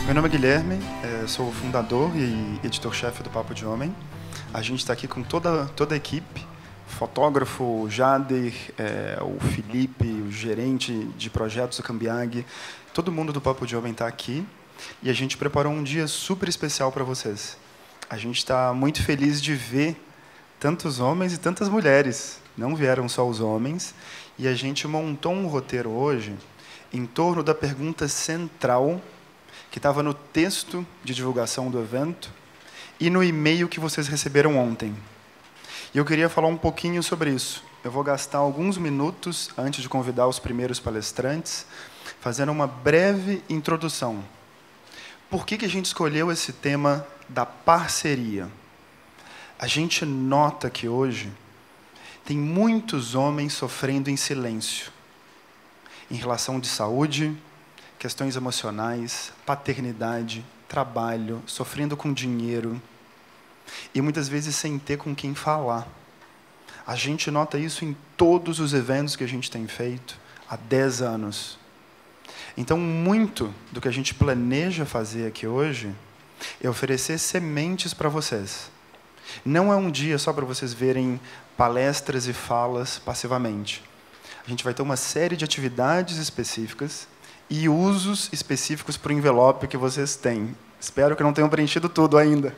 Meu nome é Guilherme, sou o fundador e editor-chefe do Papo de Homem. A gente está aqui com toda a equipe, fotógrafo, o Jader, o Felipe, o gerente de projetos do Cambiag, todo mundo do Papo de Homem está aqui e a gente preparou um dia super especial para vocês. A gente está muito feliz de ver tantos homens e tantas mulheres, não vieram só os homens, e a gente montou um roteiro hoje em torno da pergunta central que estava no texto de divulgação do evento e no e-mail que vocês receberam ontem. E eu queria falar um pouquinho sobre isso. Eu vou gastar alguns minutos, antes de convidar os primeiros palestrantes, fazendo uma breve introdução. Por que a gente escolheu esse tema da parceria? A gente nota que hoje tem muitos homens sofrendo em silêncio, em relação de saúde, questões emocionais, paternidade, trabalho, sofrendo com dinheiro e muitas vezes sem ter com quem falar. A gente nota isso em todos os eventos que a gente tem feito há 10 anos. Então, muito do que a gente planeja fazer aqui hoje é oferecer sementes para vocês. Não é um dia só para vocês verem palestras e falas passivamente. A gente vai ter uma série de atividades específicas e usos específicos para o envelope que vocês têm. Espero que não tenham preenchido tudo ainda.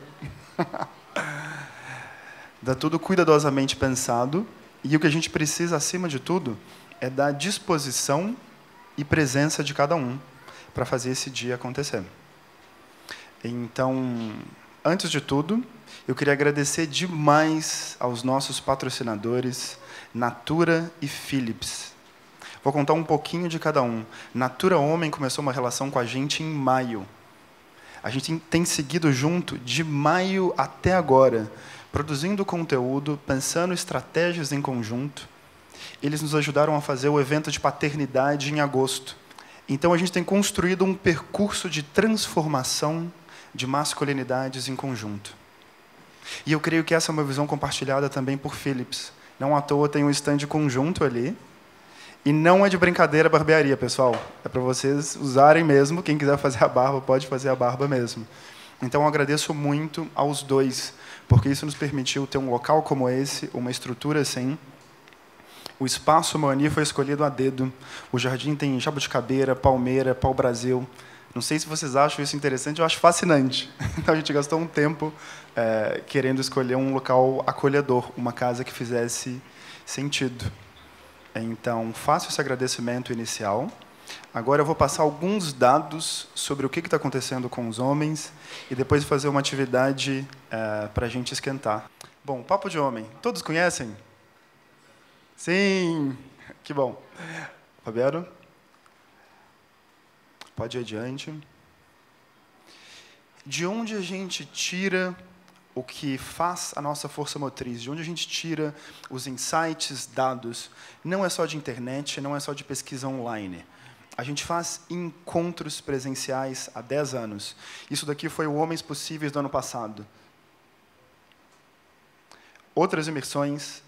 Dá tudo cuidadosamente pensado, e o que a gente precisa, acima de tudo, é da disposição e presença de cada um para fazer esse dia acontecer. Então, antes de tudo, eu queria agradecer demais aos nossos patrocinadores, Natura e Philips. Vou contar um pouquinho de cada um. Natura Homem começou uma relação com a gente em maio. A gente tem seguido junto de maio até agora, produzindo conteúdo, pensando estratégias em conjunto. Eles nos ajudaram a fazer o evento de paternidade em agosto. Então, a gente tem construído um percurso de transformação de masculinidades em conjunto. E eu creio que essa é uma visão compartilhada também por Philips. Não à toa tem um stand conjunto ali. E não é de brincadeira a barbearia, pessoal. É para vocês usarem mesmo. Quem quiser fazer a barba, pode fazer a barba mesmo. Então, eu agradeço muito aos dois, porque isso nos permitiu ter um local como esse, uma estrutura assim. O espaço Mani foi escolhido a dedo. O jardim tem jabuticabeira, palmeira, pau-brasil. Não sei se vocês acham isso interessante, eu acho fascinante. Então, a gente gastou um tempo querendo escolher um local acolhedor, uma casa que fizesse sentido. Então, faço esse agradecimento inicial. Agora eu vou passar alguns dados sobre o que está acontecendo com os homens e depois fazer uma atividade para a gente esquentar. Bom, Papo de Homem, todos conhecem? Sim, que bom. Fabiano? Pode ir adiante. De onde a gente tira o que faz a nossa força motriz, de onde a gente tira os insights, dados? Não é só de internet, não é só de pesquisa online. A gente faz encontros presenciais há 10 anos. Isso daqui foi o Homens Possíveis do ano passado. Outras imersões,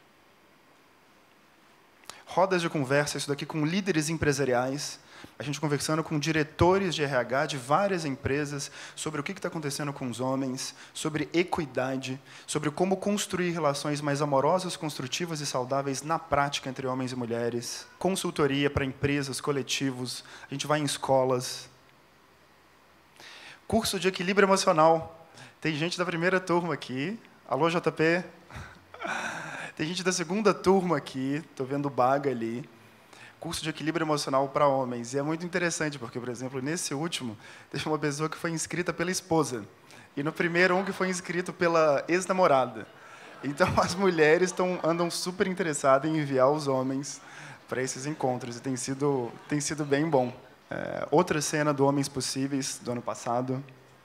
rodas de conversa, isso daqui com líderes empresariais, a gente conversando com diretores de RH de várias empresas sobre o que está acontecendo com os homens, sobre equidade, sobre como construir relações mais amorosas, construtivas e saudáveis na prática entre homens e mulheres, consultoria para empresas, coletivos, a gente vai em escolas. Curso de equilíbrio emocional. Tem gente da primeira turma aqui. Alô, JP? Tem gente da segunda turma aqui, estou vendo o Baga ali. Curso de equilíbrio emocional para homens. E é muito interessante, porque, por exemplo, nesse último, teve uma pessoa que foi inscrita pela esposa. E no primeiro, um que foi inscrito pela ex-namorada. Então, as mulheres andam super interessadas em enviar os homens para esses encontros. E tem sido bem bom. Outra cena do Homens Possíveis, do ano passado.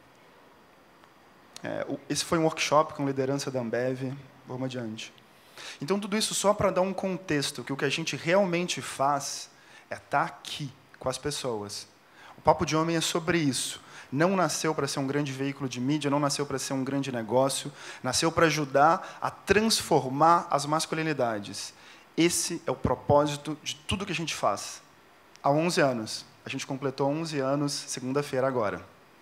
Esse foi um workshop com liderança da Ambev. Vamos adiante. Então, tudo isso só para dar um contexto, que o que a gente realmente faz é estar aqui com as pessoas. O Papo de Homem é sobre isso. Não nasceu para ser um grande veículo de mídia, não nasceu para ser um grande negócio, nasceu para ajudar a transformar as masculinidades. Esse é o propósito de tudo que a gente faz. Há 11 anos. A gente completou 11 anos, segunda-feira agora.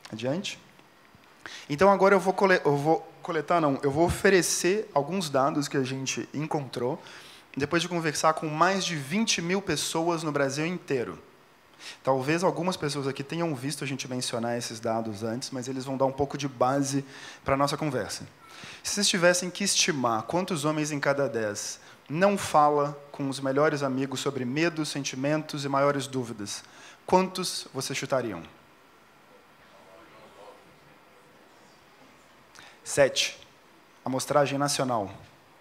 Adiante. Então, agora eu vou oferecer alguns dados que a gente encontrou, depois de conversar com mais de 20 mil pessoas no Brasil inteiro. Talvez algumas pessoas aqui tenham visto a gente mencionar esses dados antes, mas eles vão dar um pouco de base para a nossa conversa. Se vocês tivessem que estimar quantos homens em cada 10 não fala com os melhores amigos sobre medos, sentimentos e maiores dúvidas, quantos vocês chutariam? 7. Amostragem nacional.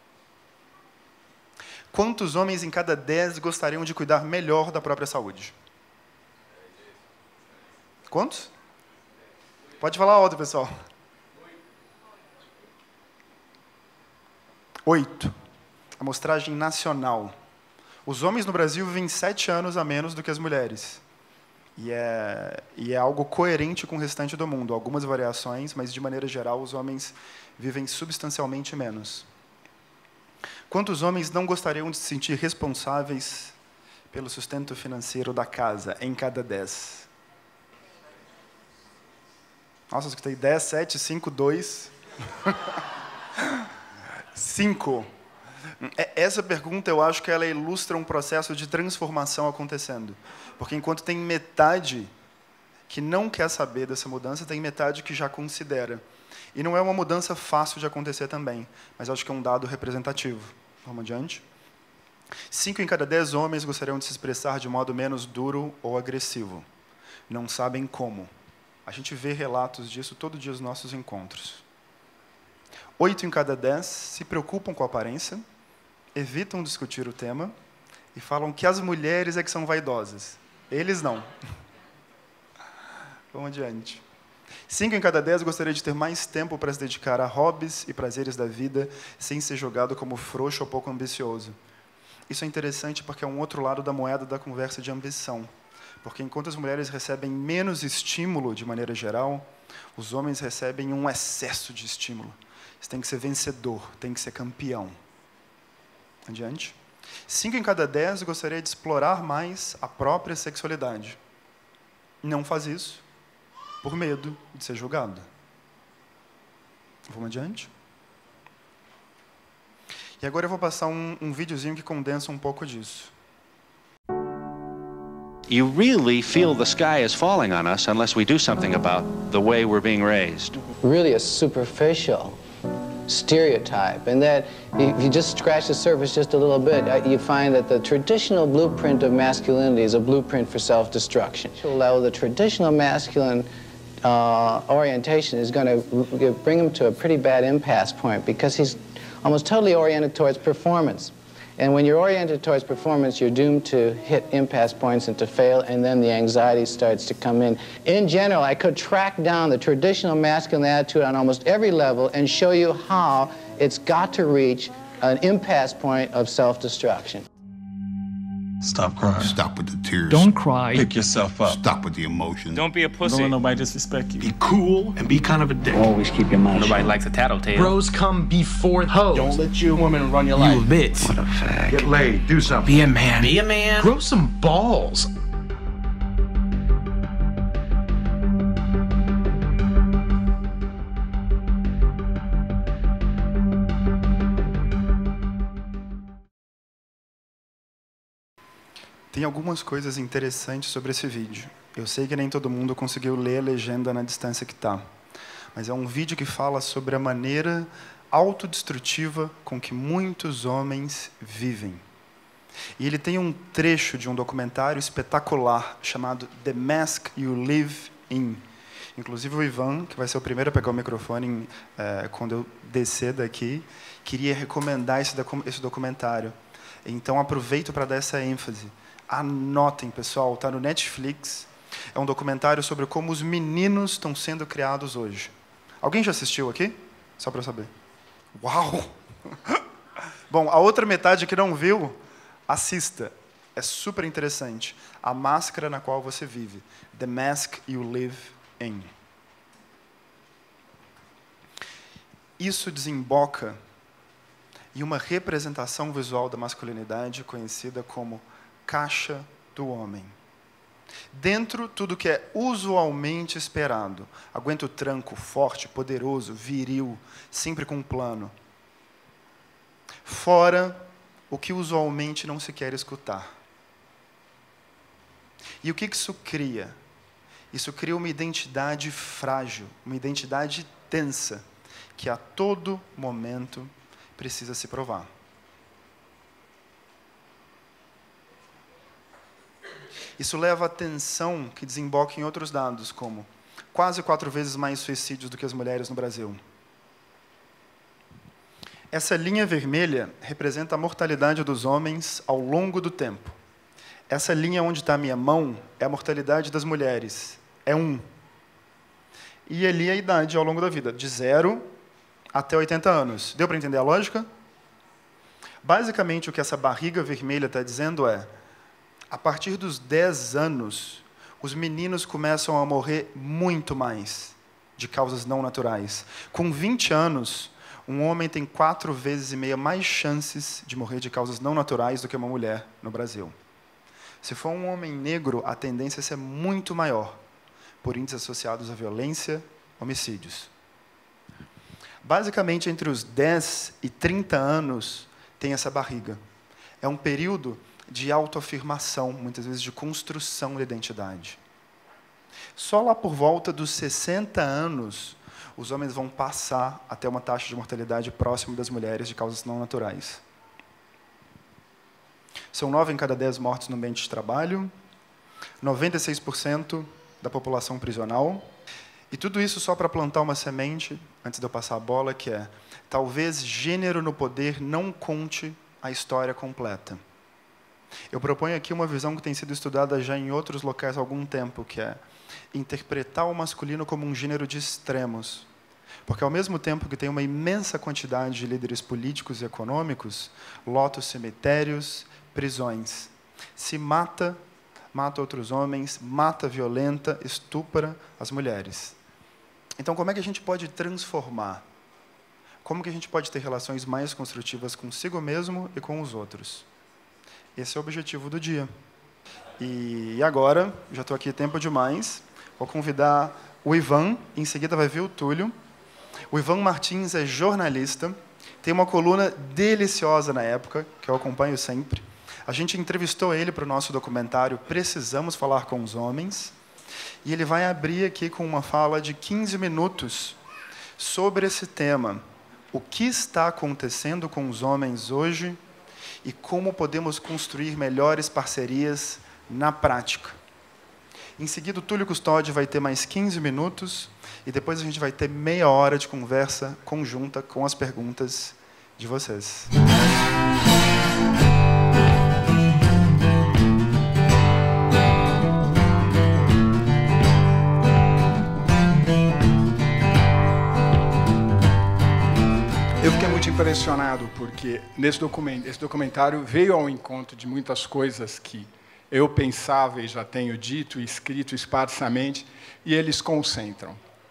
Quantos homens em cada 10 gostariam de cuidar melhor da própria saúde? Quantos? Pode falar alto, pessoal. 8. Amostragem nacional. Os homens no Brasil vivem 7 anos a menos do que as mulheres. E é algo coerente com o restante do mundo. Algumas variações, mas, de maneira geral, os homens vivem substancialmente menos. Quantos homens não gostariam de se sentir responsáveis pelo sustento financeiro da casa, em cada 10? Nossa, eu escutei 10, 7, 5, 2. 5. Essa pergunta, eu acho que ela ilustra um processo de transformação acontecendo. Porque enquanto tem metade que não quer saber dessa mudança, tem metade que já considera. E não é uma mudança fácil de acontecer também, mas acho que é um dado representativo. Vamos adiante. 5 em cada 10 homens gostariam de se expressar de modo menos duro ou agressivo. Não sabem como. A gente vê relatos disso todo dia nos nossos encontros. 8 em cada 10 se preocupam com a aparência, evitam discutir o tema e falam que as mulheres é que são vaidosas. Eles não. Vamos adiante. 5 em cada 10 gostaria de ter mais tempo para se dedicar a hobbies e prazeres da vida, sem ser jogado como frouxo ou pouco ambicioso. Isso é interessante porque é um outro lado da moeda da conversa de ambição. Porque enquanto as mulheres recebem menos estímulo, de maneira geral, os homens recebem um excesso de estímulo. Você tem que ser vencedor, tem que ser campeão. Adiante. 5 em cada 10 gostaria de explorar mais a própria sexualidade. Não faz isso por medo de ser julgado. Vamos adiante? E agora eu vou passar um videozinho que condensa um pouco disso. You really feel the sky is falling on us unless we do something about the way we're being raised. Really a superficial stereotype, and that if you just scratch the surface just a little bit, you find that the traditional blueprint of masculinity is a blueprint for self-destruction. The traditional masculine orientation is going to bring him to a pretty bad impasse point because he's almost totally oriented towards performance. And when you're oriented towards performance, you're doomed to hit impasse points and to fail, and then the anxiety starts to come in. In general, I could track down the traditional masculine attitude on almost every level and show you how it's got to reach an impasse point of self-destruction. Stop crying. Stop with the tears. Don't cry. Pick yourself up. Stop with the emotion. Don't be a pussy. Don't let nobody disrespect you. Be cool and be kind of a dick. Always keep your mouth shut. Nobody likes a tattletale. Bros come before hoes. Don't let your woman run your life. You a bitch. What a fag. Get laid. Do something. Be a man. Be a man. Grow some balls. Tem algumas coisas interessantes sobre esse vídeo. Eu sei que nem todo mundo conseguiu ler a legenda na distância que está, mas é um vídeo que fala sobre a maneira autodestrutiva com que muitos homens vivem. E ele tem um trecho de um documentário espetacular chamado The Mask You Live In. Inclusive o Ivan, que vai ser o primeiro a pegar o microfone quando eu descer daqui, queria recomendar esse documentário. Então aproveito para dar essa ênfase. Anotem, pessoal, está no Netflix. É um documentário sobre como os meninos estão sendo criados hoje. Alguém já assistiu aqui? Só para eu saber. Uau! Bom, a outra metade que não viu, assista. É super interessante. A máscara na qual você vive. The Mask You Live In. Isso desemboca em uma representação visual da masculinidade conhecida como caixa do homem. Dentro, tudo que é usualmente esperado. Aguenta o tranco, forte, poderoso, viril, sempre com um plano. Fora, o que usualmente não se quer escutar. E o que isso cria? Isso cria uma identidade frágil, uma identidade tensa, que a todo momento precisa se provar. Isso leva a tensão que desemboca em outros dados, como quase 4 vezes mais suicídios do que as mulheres no Brasil. Essa linha vermelha representa a mortalidade dos homens ao longo do tempo. Essa linha onde está a minha mão é a mortalidade das mulheres. É 1. E ali a idade ao longo da vida, de 0 até 80 anos. Deu para entender a lógica? Basicamente, o que essa barriga vermelha está dizendo é, a partir dos 10 anos, os meninos começam a morrer muito mais de causas não naturais. Com 20 anos, um homem tem 4,5 vezes mais chances de morrer de causas não naturais do que uma mulher no Brasil. Se for um homem negro, a tendência é ser muito maior, por índices associados à violência, homicídios. Basicamente, entre os 10 e 30 anos, tem essa barriga. É um período de autoafirmação, muitas vezes de construção da identidade. Só lá por volta dos 60 anos, os homens vão passar a ter uma taxa de mortalidade próxima das mulheres de causas não naturais. São 9 em cada 10 mortes no ambiente de trabalho, 96% da população prisional, e tudo isso só para plantar uma semente, antes de eu passar a bola, que é, talvez gênero no poder não conte a história completa. Eu proponho aqui uma visão que tem sido estudada já em outros locais há algum tempo, que é interpretar o masculino como um gênero de extremos. Porque, ao mesmo tempo que tem uma imensa quantidade de líderes políticos e econômicos, lota os cemitérios, prisões. Se mata, mata outros homens, mata, violenta, estupra as mulheres. Então, como é que a gente pode transformar? Como que a gente pode ter relações mais construtivas consigo mesmo e com os outros? Esse é o objetivo do dia. E agora, já estou aqui tempo demais, vou convidar o Ivan, em seguida vai vir o Túlio. O Ivan Martins é jornalista, tem uma coluna deliciosa na época, que eu acompanho sempre. A gente entrevistou ele para o nosso documentário Precisamos Falar com os Homens, e ele vai abrir aqui com uma fala de 15 minutos sobre esse tema. O que está acontecendo com os homens hoje e como podemos construir melhores parcerias na prática. Em seguida, o Túlio Custódio vai ter mais 15 minutos e depois a gente vai ter meia hora de conversa conjunta com as perguntas de vocês. Eu fiquei muito impressionado porque esse documentário veio ao encontro de muitas coisas que eu pensava e já tenho dito e escrito esparsamente, e eles concentram.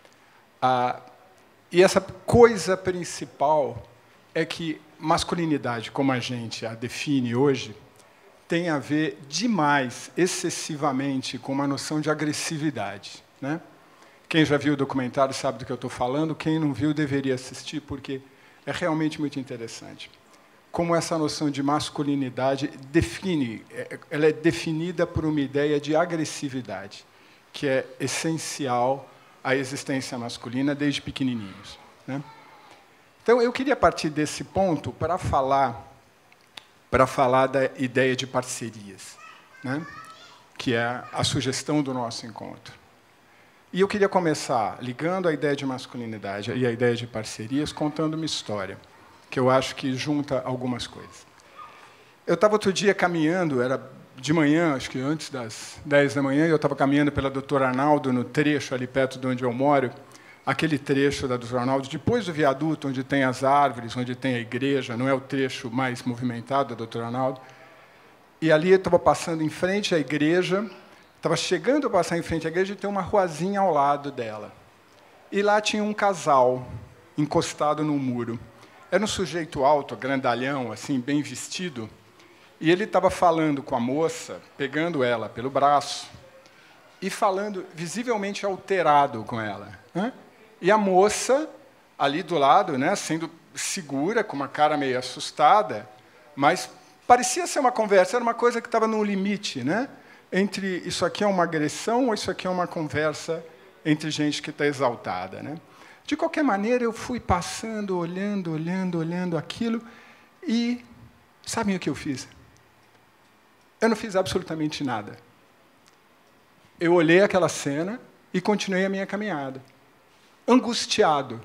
E essa coisa principal é que masculinidade, como a gente a define hoje, tem a ver demais, excessivamente, com uma noção de agressividade, né? Quem já viu o documentário sabe do que eu estou falando, quem não viu deveria assistir, porque é realmente muito interessante. Como essa noção de masculinidade ela é definida por uma ideia de agressividade, que é essencial à existência masculina desde pequenininhos, né? Então, eu queria partir desse ponto para falar da ideia de parcerias, né? Que é a sugestão do nosso encontro. E eu queria começar ligando a ideia de masculinidade e a ideia de parcerias, contando uma história, que eu acho que junta algumas coisas. Eu estava outro dia caminhando, era de manhã, acho que antes das 10 da manhã, e eu estava caminhando pela Doutora Arnaldo, no trecho ali perto de onde eu moro, aquele trecho da Doutora Arnaldo, depois do viaduto, onde tem as árvores, onde tem a igreja, não é o trecho mais movimentado da Doutora Arnaldo. E ali eu estava passando em frente à igreja, estava chegando a passar em frente à igreja e tem uma ruazinha ao lado dela. E lá tinha um casal encostado no muro. Era um sujeito alto, grandalhão, assim, bem vestido, e ele estava falando com a moça, pegando ela pelo braço, e falando visivelmente alterado com ela, né? E a moça ali do lado, né, sendo segura, com uma cara meio assustada, mas parecia ser uma conversa, era uma coisa que estava no limite, né, entre isso aqui é uma agressão ou isso aqui é uma conversa entre gente que está exaltada, né? De qualquer maneira, eu fui passando, olhando aquilo, e sabem o que eu fiz? Eu não fiz absolutamente nada. Eu olhei aquela cena e continuei a minha caminhada. Angustiado,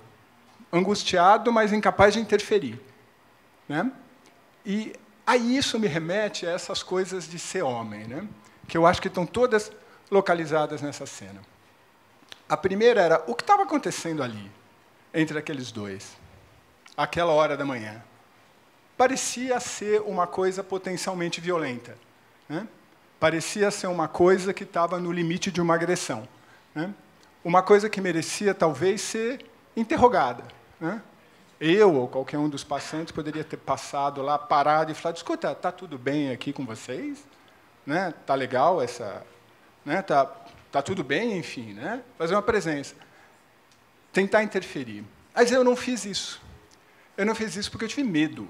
mas incapaz de interferir, né? E aí isso me remete a essas coisas de ser homem, né? Que eu acho que estão todas localizadas nessa cena. A primeira era o que estava acontecendo ali, entre aqueles dois, àquela hora da manhã. Parecia ser uma coisa potencialmente violenta, né? Parecia ser uma coisa que estava no limite de uma agressão, né? Uma coisa que merecia, talvez, ser interrogada, né? Eu ou qualquer um dos passantes poderia ter passado lá, parado e falado, escuta, está tudo bem aqui com vocês? Né? Tá legal essa... Né? Tá tudo bem, enfim, né? Fazer uma presença. Tentar interferir. Mas eu não fiz isso. Eu não fiz isso porque eu tive medo.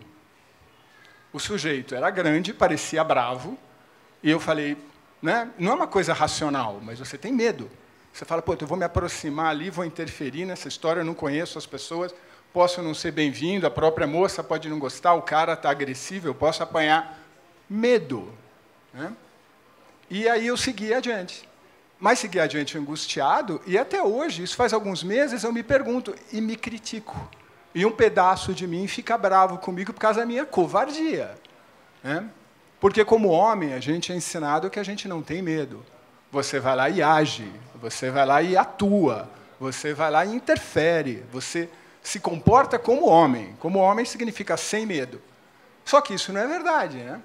O sujeito era grande, parecia bravo, e eu falei, né? Não é uma coisa racional, mas você tem medo. Você fala, pô, eu vou me aproximar ali, vou interferir nessa história, eu não conheço as pessoas, posso não ser bem-vindo, a própria moça pode não gostar, o cara está agressivo, eu posso apanhar. Medo, né? E aí eu segui adiante. Mas segui adiante angustiado, e até hoje, isso faz alguns meses, eu me pergunto e me critico. E um pedaço de mim fica bravo comigo por causa da minha covardia, né? Porque, como homem, a gente é ensinado que a gente não tem medo. Você vai lá e age, você vai lá e atua, você vai lá e interfere, você se comporta como homem. Como homem significa sem medo. Só que isso não é verdade, né?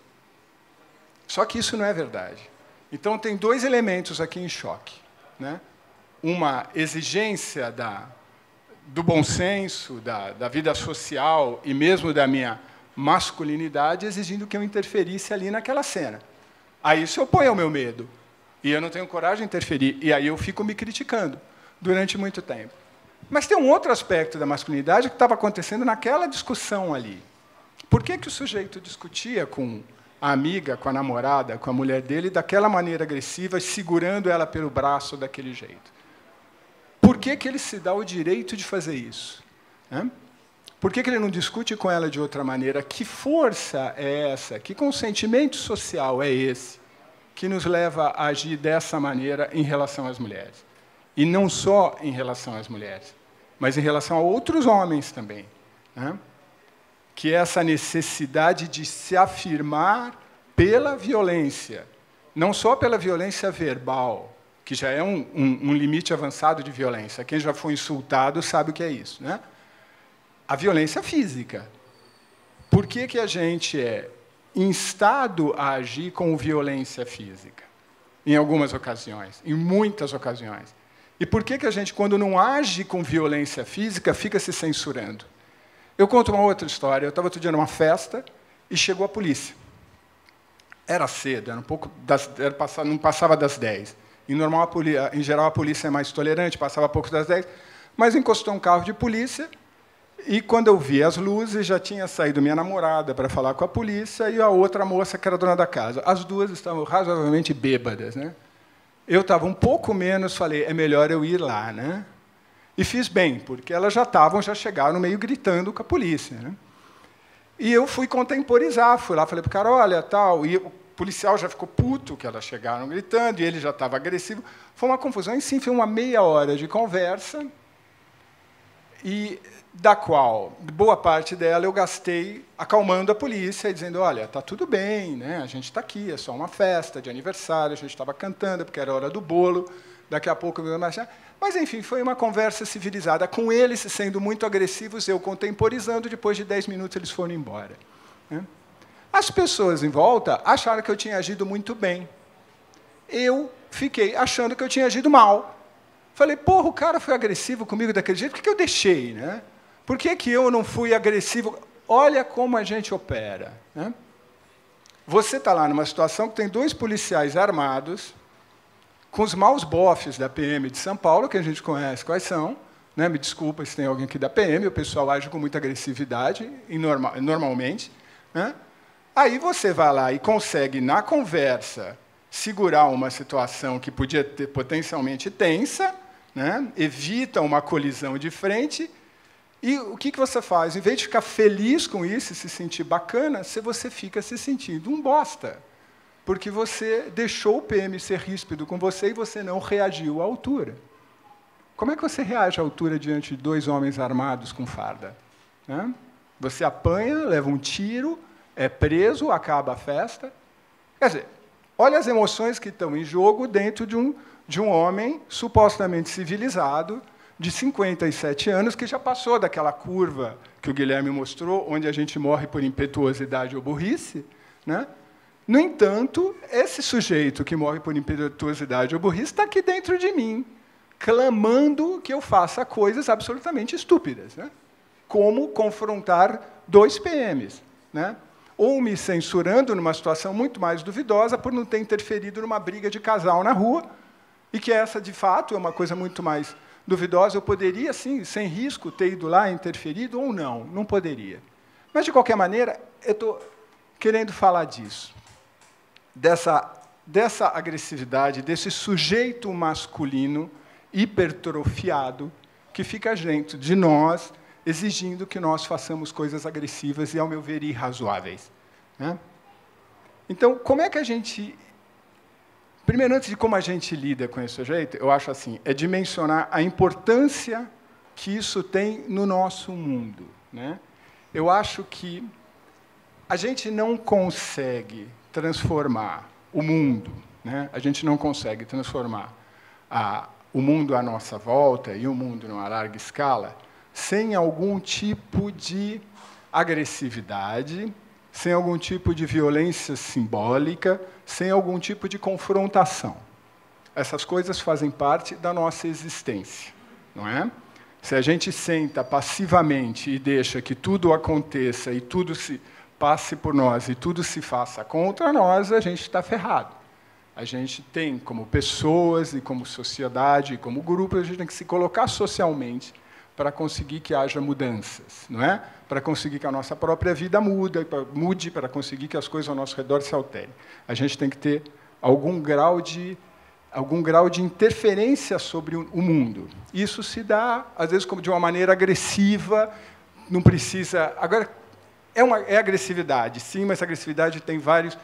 Só que isso não é verdade. Então, tem dois elementos aqui em choque, né? Uma exigência do bom senso, da vida social e mesmo da minha masculinidade, exigindo que eu interferisse ali naquela cena. Aí isso opõe ao meu medo. E eu não tenho coragem de interferir. E aí eu fico me criticando durante muito tempo. Mas tem um outro aspecto da masculinidade que estava acontecendo naquela discussão ali. Por que o sujeito discutia com a amiga, com a namorada, com a mulher dele, daquela maneira agressiva, segurando ela pelo braço daquele jeito? Por que ele se dá o direito de fazer isso, né? Por que ele não discute com ela de outra maneira? Que força é essa? Que consentimento social é esse que nos leva a agir dessa maneira em relação às mulheres? E não só em relação às mulheres, mas em relação a outros homens também, né? Que é essa necessidade de se afirmar pela violência, não só pela violência verbal, que já é um limite avançado de violência. Quem já foi insultado sabe o que é isso, né? A violência física. Por que a gente é instado a agir com violência física? Em algumas ocasiões, em muitas ocasiões. E por que a gente, quando não age com violência física, fica se censurando? Eu conto uma outra história. Eu estava outro dia numa festa e chegou a polícia. Era cedo, era um pouco não passava das 10. Em geral, a polícia é mais tolerante, passava pouco das 10. Mas encostou um carro de polícia e, quando eu vi as luzes, já tinha saído minha namorada para falar com a polícia e a outra moça, que era dona da casa. As duas estavam razoavelmente bêbadas, né? Eu estava um pouco menos, falei, é melhor eu ir lá, né? E fiz bem, porque elas já chegaram meio gritando com a polícia, né? E eu fui contemporizar, fui lá, falei para o cara, olha, tal, e o policial já ficou puto, que elas chegaram gritando, e ele já estava agressivo. Foi uma confusão, e sim, foi uma meia hora de conversa, e da qual, boa parte dela, eu gastei acalmando a polícia, e dizendo, olha, está tudo bem, né? A gente está aqui, é só uma festa de aniversário, a gente estava cantando, porque era a hora do bolo, daqui a pouco... Mas, enfim, foi uma conversa civilizada, com eles sendo muito agressivos, eu contemporizando, depois de 10 minutos eles foram embora, né? As pessoas em volta acharam que eu tinha agido muito bem. Eu fiquei achando que eu tinha agido mal. Falei, porra, o cara foi agressivo comigo daquele jeito, por que eu deixei, né? Por que eu não fui agressivo? Olha como a gente opera, né? Você está lá numa situação que tem 2 policiais armados, com os maus bofes da PM de São Paulo, que a gente conhece quais são, né? Me desculpa se tem alguém aqui da PM, o pessoal age com muita agressividade, normalmente, né? Aí você vai lá e consegue, na conversa, segurar uma situação que podia ter potencialmente tensa, né? Evita uma colisão de frente, e o que você faz? Em vez de ficar feliz com isso e se sentir bacana, você fica se sentindo um bosta, porque você deixou o PM ser ríspido com você e você não reagiu à altura. Como é que você reage à altura diante de 2 homens armados com farda? Né? Você apanha, leva um tiro, é preso, acaba a festa. Quer dizer, olha as emoções que estão em jogo dentro de um homem supostamente civilizado, de 57 anos, que já passou daquela curva que o Guilherme mostrou, onde a gente morre por impetuosidade ou burrice, né? No entanto, esse sujeito que morre por impetuosidade ou burrice está aqui dentro de mim, clamando que eu faça coisas absolutamente estúpidas, né? Como confrontar 2 PMs, né? Ou me censurando numa situação muito mais duvidosa por não ter interferido numa briga de casal na rua, e que essa, de fato, é uma coisa muito mais duvidosa. Eu poderia, sim, sem risco, ter ido lá, interferido, ou não. Não poderia. Mas, de qualquer maneira, eu estou querendo falar disso. Dessa agressividade, desse sujeito masculino hipertrofiado que fica dentro de nós, exigindo que nós façamos coisas agressivas e, ao meu ver, irrazoáveis, né? Então, como é que a gente... Primeiro, antes de como a gente lida com esse sujeito, eu acho assim, é dimensionar a importância que isso tem no nosso mundo, né? Eu acho que a gente não consegue transformar o mundo, né? A gente não consegue transformar o mundo à nossa volta e o mundo numa larga escala sem algum tipo de agressividade, sem algum tipo de violência simbólica, sem algum tipo de confrontação. Essas coisas fazem parte da nossa existência, não é? Se a gente senta passivamente e deixa que tudo aconteça e tudo se passe por nós e tudo se faça contra nós, a gente está ferrado. A gente tem, como pessoas e como sociedade e como grupo, a gente tem que se colocar socialmente para conseguir que haja mudanças, não é? Para conseguir que a nossa própria vida mude, para conseguir que as coisas ao nosso redor se alterem. A gente tem que ter algum grau de interferência sobre o mundo. Isso se dá, às vezes, de uma maneira agressiva, não precisa... Agora, é agressividade, sim, mas a agressividade tem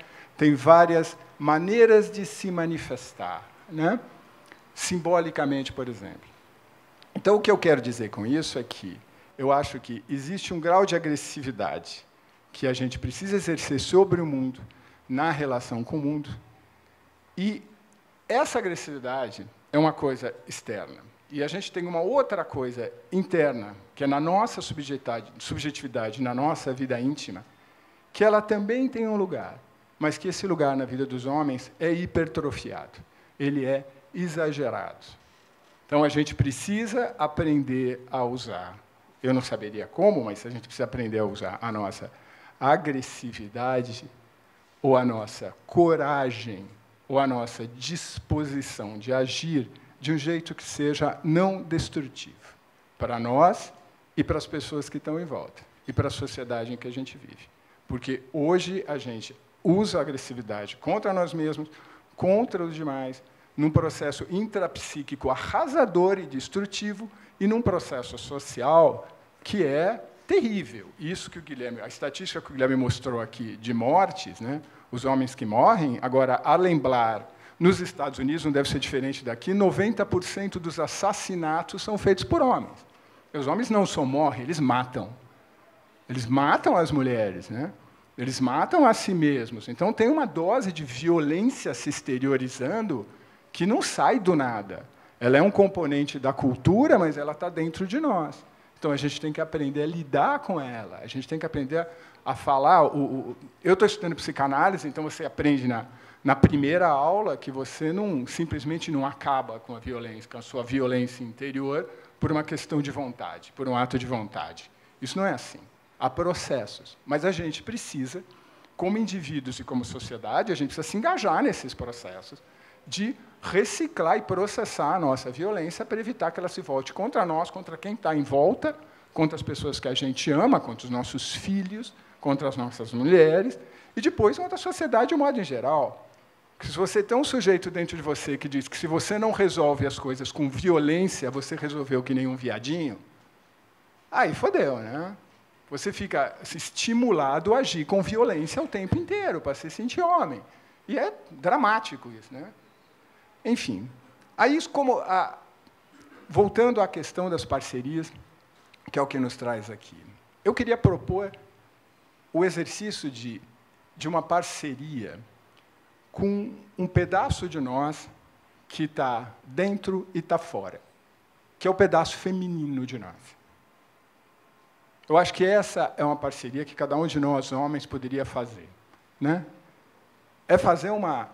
várias maneiras de se manifestar, né? Simbolicamente, por exemplo. Então, o que eu quero dizer com isso é que eu acho que existe um grau de agressividade que a gente precisa exercer sobre o mundo, na relação com o mundo, e essa agressividade é uma coisa externa. E a gente tem uma outra coisa interna, que é na nossa subjetividade, na nossa vida íntima, que ela também tem um lugar, mas que esse lugar na vida dos homens é hipertrofiado, ele é exagerado. Então, a gente precisa aprender a usar, eu não saberia como, mas a gente precisa aprender a usar a nossa agressividade, ou a nossa coragem, ou a nossa disposição de agir de um jeito que seja não destrutivo para nós e para as pessoas que estão em volta, e para a sociedade em que a gente vive. Porque hoje a gente usa a agressividade contra nós mesmos, contra os demais, num processo intrapsíquico arrasador e destrutivo, e num processo social que é terrível. Isso que a estatística que o Guilherme mostrou aqui de mortes, né? Os homens que morrem, agora, a lembrar, nos Estados Unidos, não deve ser diferente daqui, 90% dos assassinatos são feitos por homens. Os homens não só morrem, eles matam. Eles matam as mulheres, né? Eles matam a si mesmos. Então, tem uma dose de violência se exteriorizando que não sai do nada. Ela é um componente da cultura, mas ela está dentro de nós. Então, a gente tem que aprender a lidar com ela. A gente tem que aprender a falar. Eu estou estudando psicanálise, então você aprende na primeira aula que você simplesmente não acaba com a violência, com a sua violência interior, por uma questão de vontade, por um ato de vontade. Isso não é assim. Há processos. Mas a gente precisa, como indivíduos e como sociedade, a gente precisa se engajar nesses processos de reciclar e processar a nossa violência para evitar que ela se volte contra nós, contra quem está em volta, contra as pessoas que a gente ama, contra os nossos filhos, contra as nossas mulheres, e depois contra a sociedade de um modo em geral. Porque se você tem um sujeito dentro de você que diz que se você não resolve as coisas com violência, você resolveu que nem um viadinho, aí fodeu, né? Você fica estimulado a agir com violência o tempo inteiro, para se sentir homem. E é dramático isso, né? Enfim, aí, voltando à questão das parcerias, que é o que nos traz aqui, eu queria propor o exercício de uma parceria com um pedaço de nós que está dentro e está fora, que é o pedaço feminino de nós. Eu acho que essa é uma parceria que cada um de nós, homens, poderia fazer, né? É fazer uma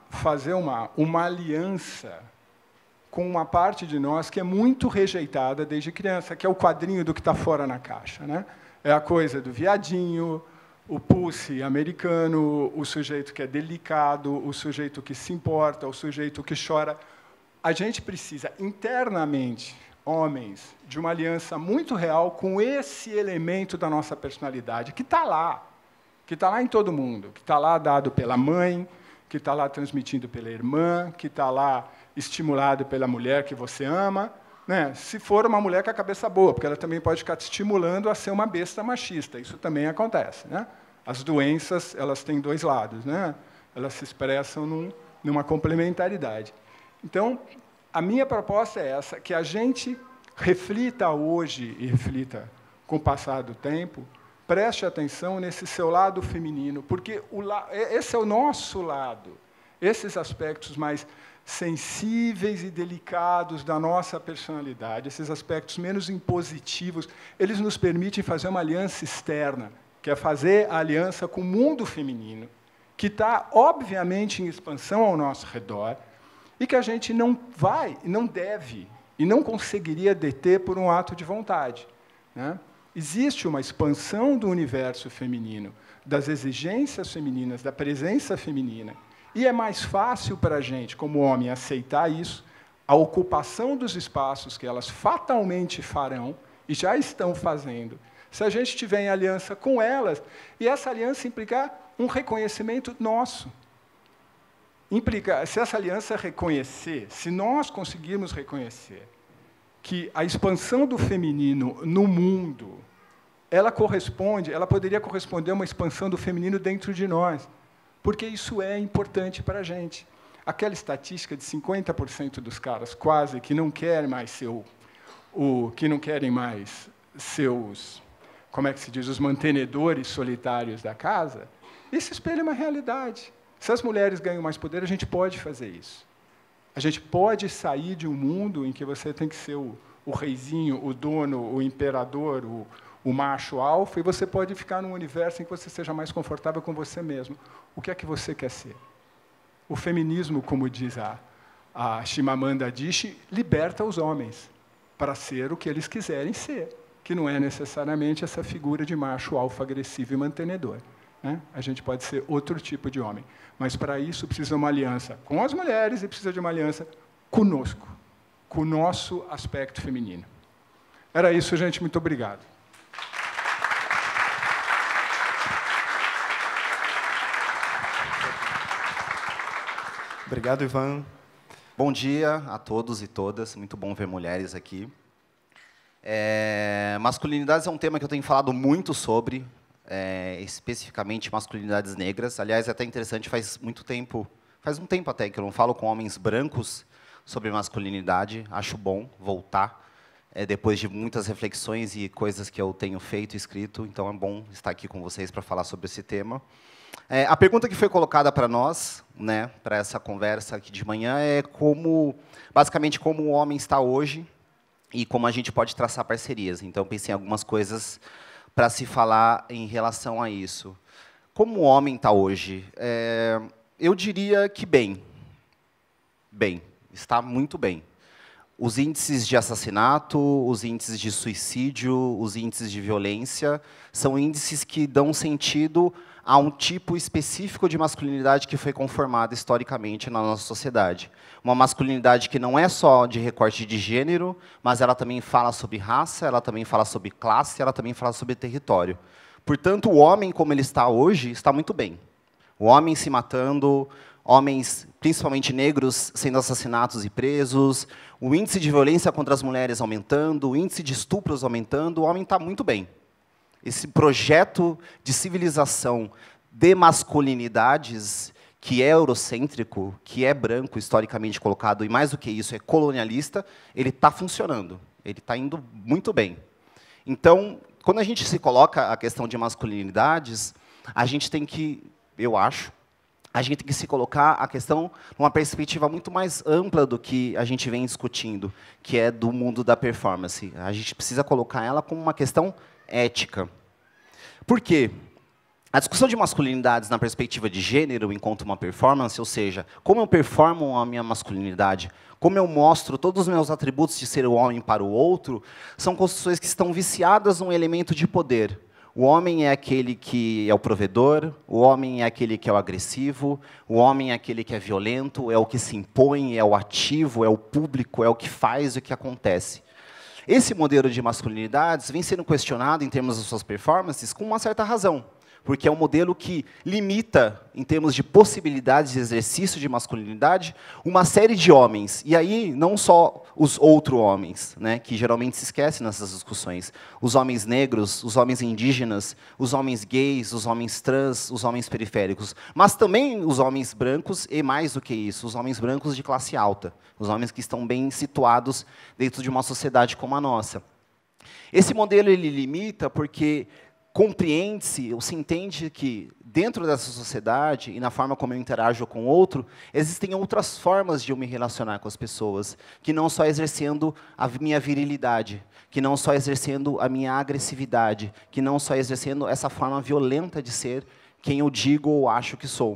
aliança com uma parte de nós que é muito rejeitada desde criança, que é o quadrinho do que está fora na caixa, né? É a coisa do viadinho, o pussy americano, o sujeito que é delicado, o sujeito que se importa, o sujeito que chora. A gente precisa, internamente, homens, de uma aliança muito real com esse elemento da nossa personalidade, que está lá em todo mundo, que está lá dado pela mãe, que está lá transmitido pela irmã, que está lá estimulado pela mulher que você ama, né? Se for uma mulher com a cabeça boa, porque ela também pode ficar te estimulando a ser uma besta machista. Isso também acontece, né? As doenças, elas têm dois lados, né? Elas se expressam numa complementaridade. Então, a minha proposta é essa, que a gente reflita hoje e reflita com o passar do tempo, preste atenção nesse seu lado feminino, porque esse é o nosso lado. Esses aspectos mais sensíveis e delicados da nossa personalidade, esses aspectos menos impositivos, eles nos permitem fazer uma aliança externa, que é fazer a aliança com o mundo feminino, que está, obviamente, em expansão ao nosso redor, e que a gente não vai, não deve, e não conseguiria deter por um ato de vontade, né? Existe uma expansão do universo feminino, das exigências femininas, da presença feminina, e é mais fácil para a gente, como homem, aceitar isso, a ocupação dos espaços que elas fatalmente farão, e já estão fazendo, se a gente estiver em aliança com elas, e essa aliança implicar um reconhecimento nosso. Se essa aliança reconhecer, se nós conseguirmos reconhecer que a expansão do feminino no mundo, ela poderia corresponder a uma expansão do feminino dentro de nós, porque isso é importante para a gente. Aquela estatística de 50% dos caras quase que não querem mais seus, como é que se diz, os mantenedores solitários da casa, isso espelha uma realidade. Se as mulheres ganham mais poder, a gente pode fazer isso. A gente pode sair de um mundo em que você tem que ser o reizinho, o dono, o imperador, o macho alfa, e você pode ficar num universo em que você seja mais confortável com você mesmo. O que é que você quer ser? O feminismo, como diz a Chimamanda Adichie, liberta os homens para ser o que eles quiserem ser, que não é necessariamente essa figura de macho alfa agressivo e mantenedor, né? A gente pode ser outro tipo de homem. Mas, para isso, precisa de uma aliança com as mulheres e precisa de uma aliança conosco, com o nosso aspecto feminino. Era isso, gente. Muito obrigado. Obrigado, Ivan. Bom dia a todos e todas. Muito bom ver mulheres aqui. Masculinidades é um tema que eu tenho falado muito sobre, especificamente masculinidades negras. Aliás, é até interessante, faz um tempo até que eu não falo com homens brancos sobre masculinidade. Acho bom voltar, depois de muitas reflexões e coisas que eu tenho feito e escrito. Então, é bom estar aqui com vocês para falar sobre esse tema. A pergunta que foi colocada para nós, né, para essa conversa aqui de manhã, é basicamente como o homem está hoje e como a gente pode traçar parcerias. Então, pensei em algumas coisas para se falar em relação a isso. Como o homem está hoje? Eu diria que bem. Bem, está muito bem. os índices de assassinato, os índices de suicídio, os índices de violência, são índices que dão sentido a um tipo específico de masculinidade que foi conformada historicamente na nossa sociedade. Uma masculinidade que não é só de recorte de gênero, mas ela também fala sobre raça, ela também fala sobre classe, ela também fala sobre território. Portanto, o homem, como ele está hoje, está muito bem. O homem se matando, homens, principalmente negros, sendo assassinados e presos, o índice de violência contra as mulheres aumentando, o índice de estupros aumentando, o homem está muito bem. Esse projeto de civilização de masculinidades, que é eurocêntrico, que é branco, historicamente colocado, e mais do que isso, é colonialista, ele está funcionando, ele está indo muito bem. Então, quando a gente se coloca a questão de masculinidades, a gente tem que, eu acho, a gente tem que se colocar a questão numa perspectiva muito mais ampla do que a gente vem discutindo, que é do mundo da performance. A gente precisa colocar ela como uma questão ética. Por quê? A discussão de masculinidades na perspectiva de gênero enquanto uma performance, ou seja, como eu performo a minha masculinidade, como eu mostro todos os meus atributos de ser o homem para o outro, são construções que estão viciadas num elemento de poder. O homem é aquele que é o provedor, o homem é aquele que é o agressivo, o homem é aquele que é violento, é o que se impõe, é o ativo, é o público, é o que faz e o que acontece. Esse modelo de masculinidades vem sendo questionado em termos das suas performances com uma certa razão, porque é um modelo que limita, em termos de possibilidades de exercício de masculinidade, uma série de homens. E aí, não só os outros homens, né, que geralmente se esquecem nessas discussões. Os homens negros, os homens indígenas, os homens gays, os homens trans, os homens periféricos. Mas também os homens brancos, e mais do que isso, os homens brancos de classe alta. Os homens que estão bem situados dentro de uma sociedade como a nossa. Esse modelo ele limita porque compreende-se, ou se entende que, dentro dessa sociedade, e na forma como eu interajo com o outro, existem outras formas de eu me relacionar com as pessoas, que não só exercendo a minha virilidade, que não só exercendo a minha agressividade, que não só exercendo essa forma violenta de ser quem eu digo ou acho que sou.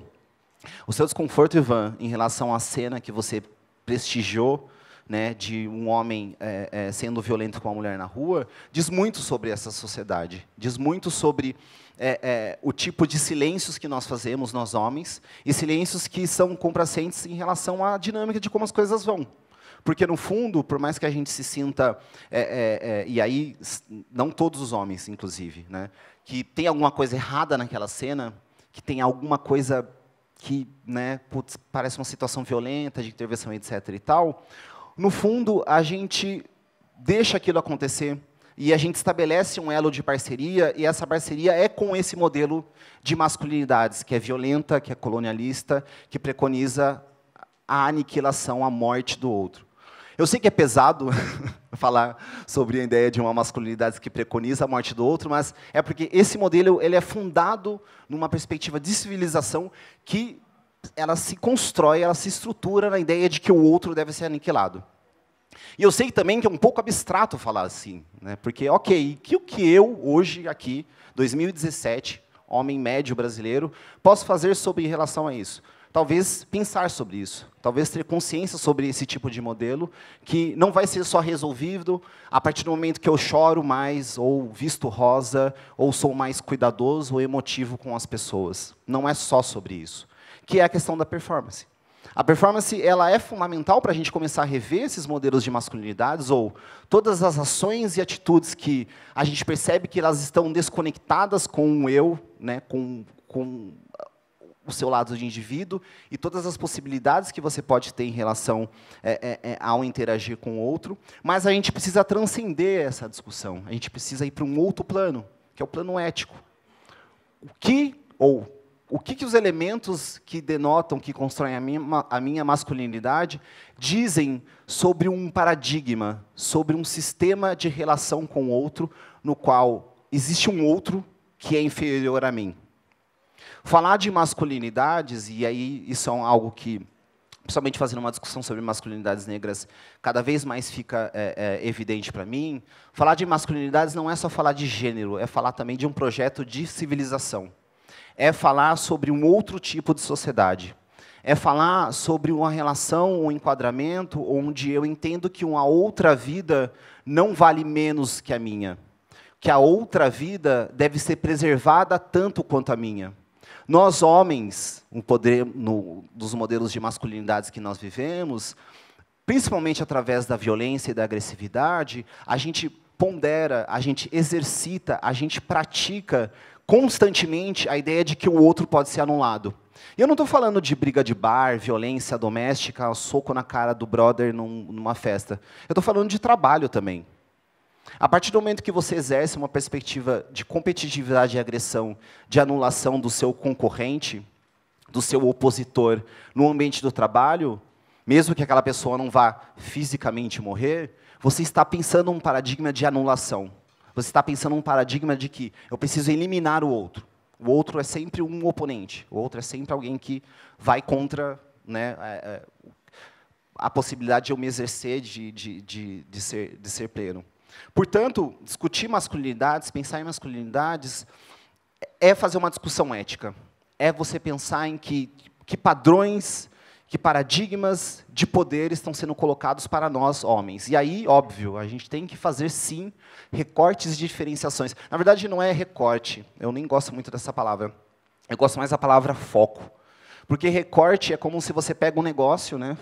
O seu desconforto, Ivan, em relação à cena que você prestigiou, né, de um homem sendo violento com uma mulher na rua, diz muito sobre essa sociedade, diz muito sobre o tipo de silêncios que nós fazemos, nós homens, e silêncios que são complacentes em relação à dinâmica de como as coisas vão. Porque, no fundo, por mais que a gente se sinta, e aí, não todos os homens, inclusive, né, que tem alguma coisa errada naquela cena, que tem alguma coisa que, né, putz, parece uma situação violenta, de intervenção, etc. e tal, no fundo, a gente deixa aquilo acontecer e a gente estabelece um elo de parceria, e essa parceria é com esse modelo de masculinidades, que é violenta, que é colonialista, que preconiza a aniquilação, a morte do outro. Eu sei que é pesado falar sobre a ideia de uma masculinidade que preconiza a morte do outro, mas é porque esse modelo ele é fundado numa perspectiva de civilização que ela se constrói, ela se estrutura na ideia de que o outro deve ser aniquilado. E eu sei também que é um pouco abstrato falar assim, né? Porque, ok, o que eu, hoje, aqui, 2017, homem médio brasileiro, posso fazer sobre relação a isso? Talvez pensar sobre isso, talvez ter consciência sobre esse tipo de modelo, que não vai ser só resolvido a partir do momento que eu choro mais, ou visto rosa, ou sou mais cuidadoso ou emotivo com as pessoas. Não é só sobre isso, que é a questão da performance. A performance ela é fundamental para a gente começar a rever esses modelos de masculinidades, ou todas as ações e atitudes que a gente percebe que elas estão desconectadas com o eu, né, com o seu lado de indivíduo, e todas as possibilidades que você pode ter em relação ao interagir com o outro, mas a gente precisa transcender essa discussão, a gente precisa ir para um outro plano, que é o plano ético. O que os elementos que denotam, que constroem a minha masculinidade, dizem sobre um paradigma, sobre um sistema de relação com o outro, no qual existe um outro que é inferior a mim. Falar de masculinidades, e aí isso é algo que, principalmente fazendo uma discussão sobre masculinidades negras, cada vez mais fica evidente para mim. Falar de masculinidades não é só falar de gênero, é falar também de um projeto de civilização. É falar sobre um outro tipo de sociedade. É falar sobre uma relação, um enquadramento, onde eu entendo que uma outra vida não vale menos que a minha. Que a outra vida deve ser preservada tanto quanto a minha. Nós, homens, dos modelos de masculinidades que nós vivemos, principalmente através da violência e da agressividade, a gente pondera, a gente exercita, a gente pratica constantemente a ideia de que o outro pode ser anulado. E eu não estou falando de briga de bar, violência doméstica, soco na cara do brother numa festa. Eu estou falando de trabalho também. A partir do momento que você exerce uma perspectiva de competitividade e agressão, de anulação do seu concorrente, do seu opositor no ambiente do trabalho, mesmo que aquela pessoa não vá fisicamente morrer, você está pensando um paradigma de anulação. Você está pensando um paradigma de que eu preciso eliminar o outro. O outro é sempre um oponente. O outro é sempre alguém que vai contra, né, a possibilidade de eu me exercer, de ser pleno. Portanto, discutir masculinidades, pensar em masculinidades, é fazer uma discussão ética. É você pensar em que padrões, que paradigmas de poder estão sendo colocados para nós, homens. E aí, óbvio, a gente tem que fazer, sim, recortes de diferenciações. Na verdade, não é recorte. Eu nem gosto muito dessa palavra. Eu gosto mais da palavra foco. Porque recorte é como se você pega um negócio, né,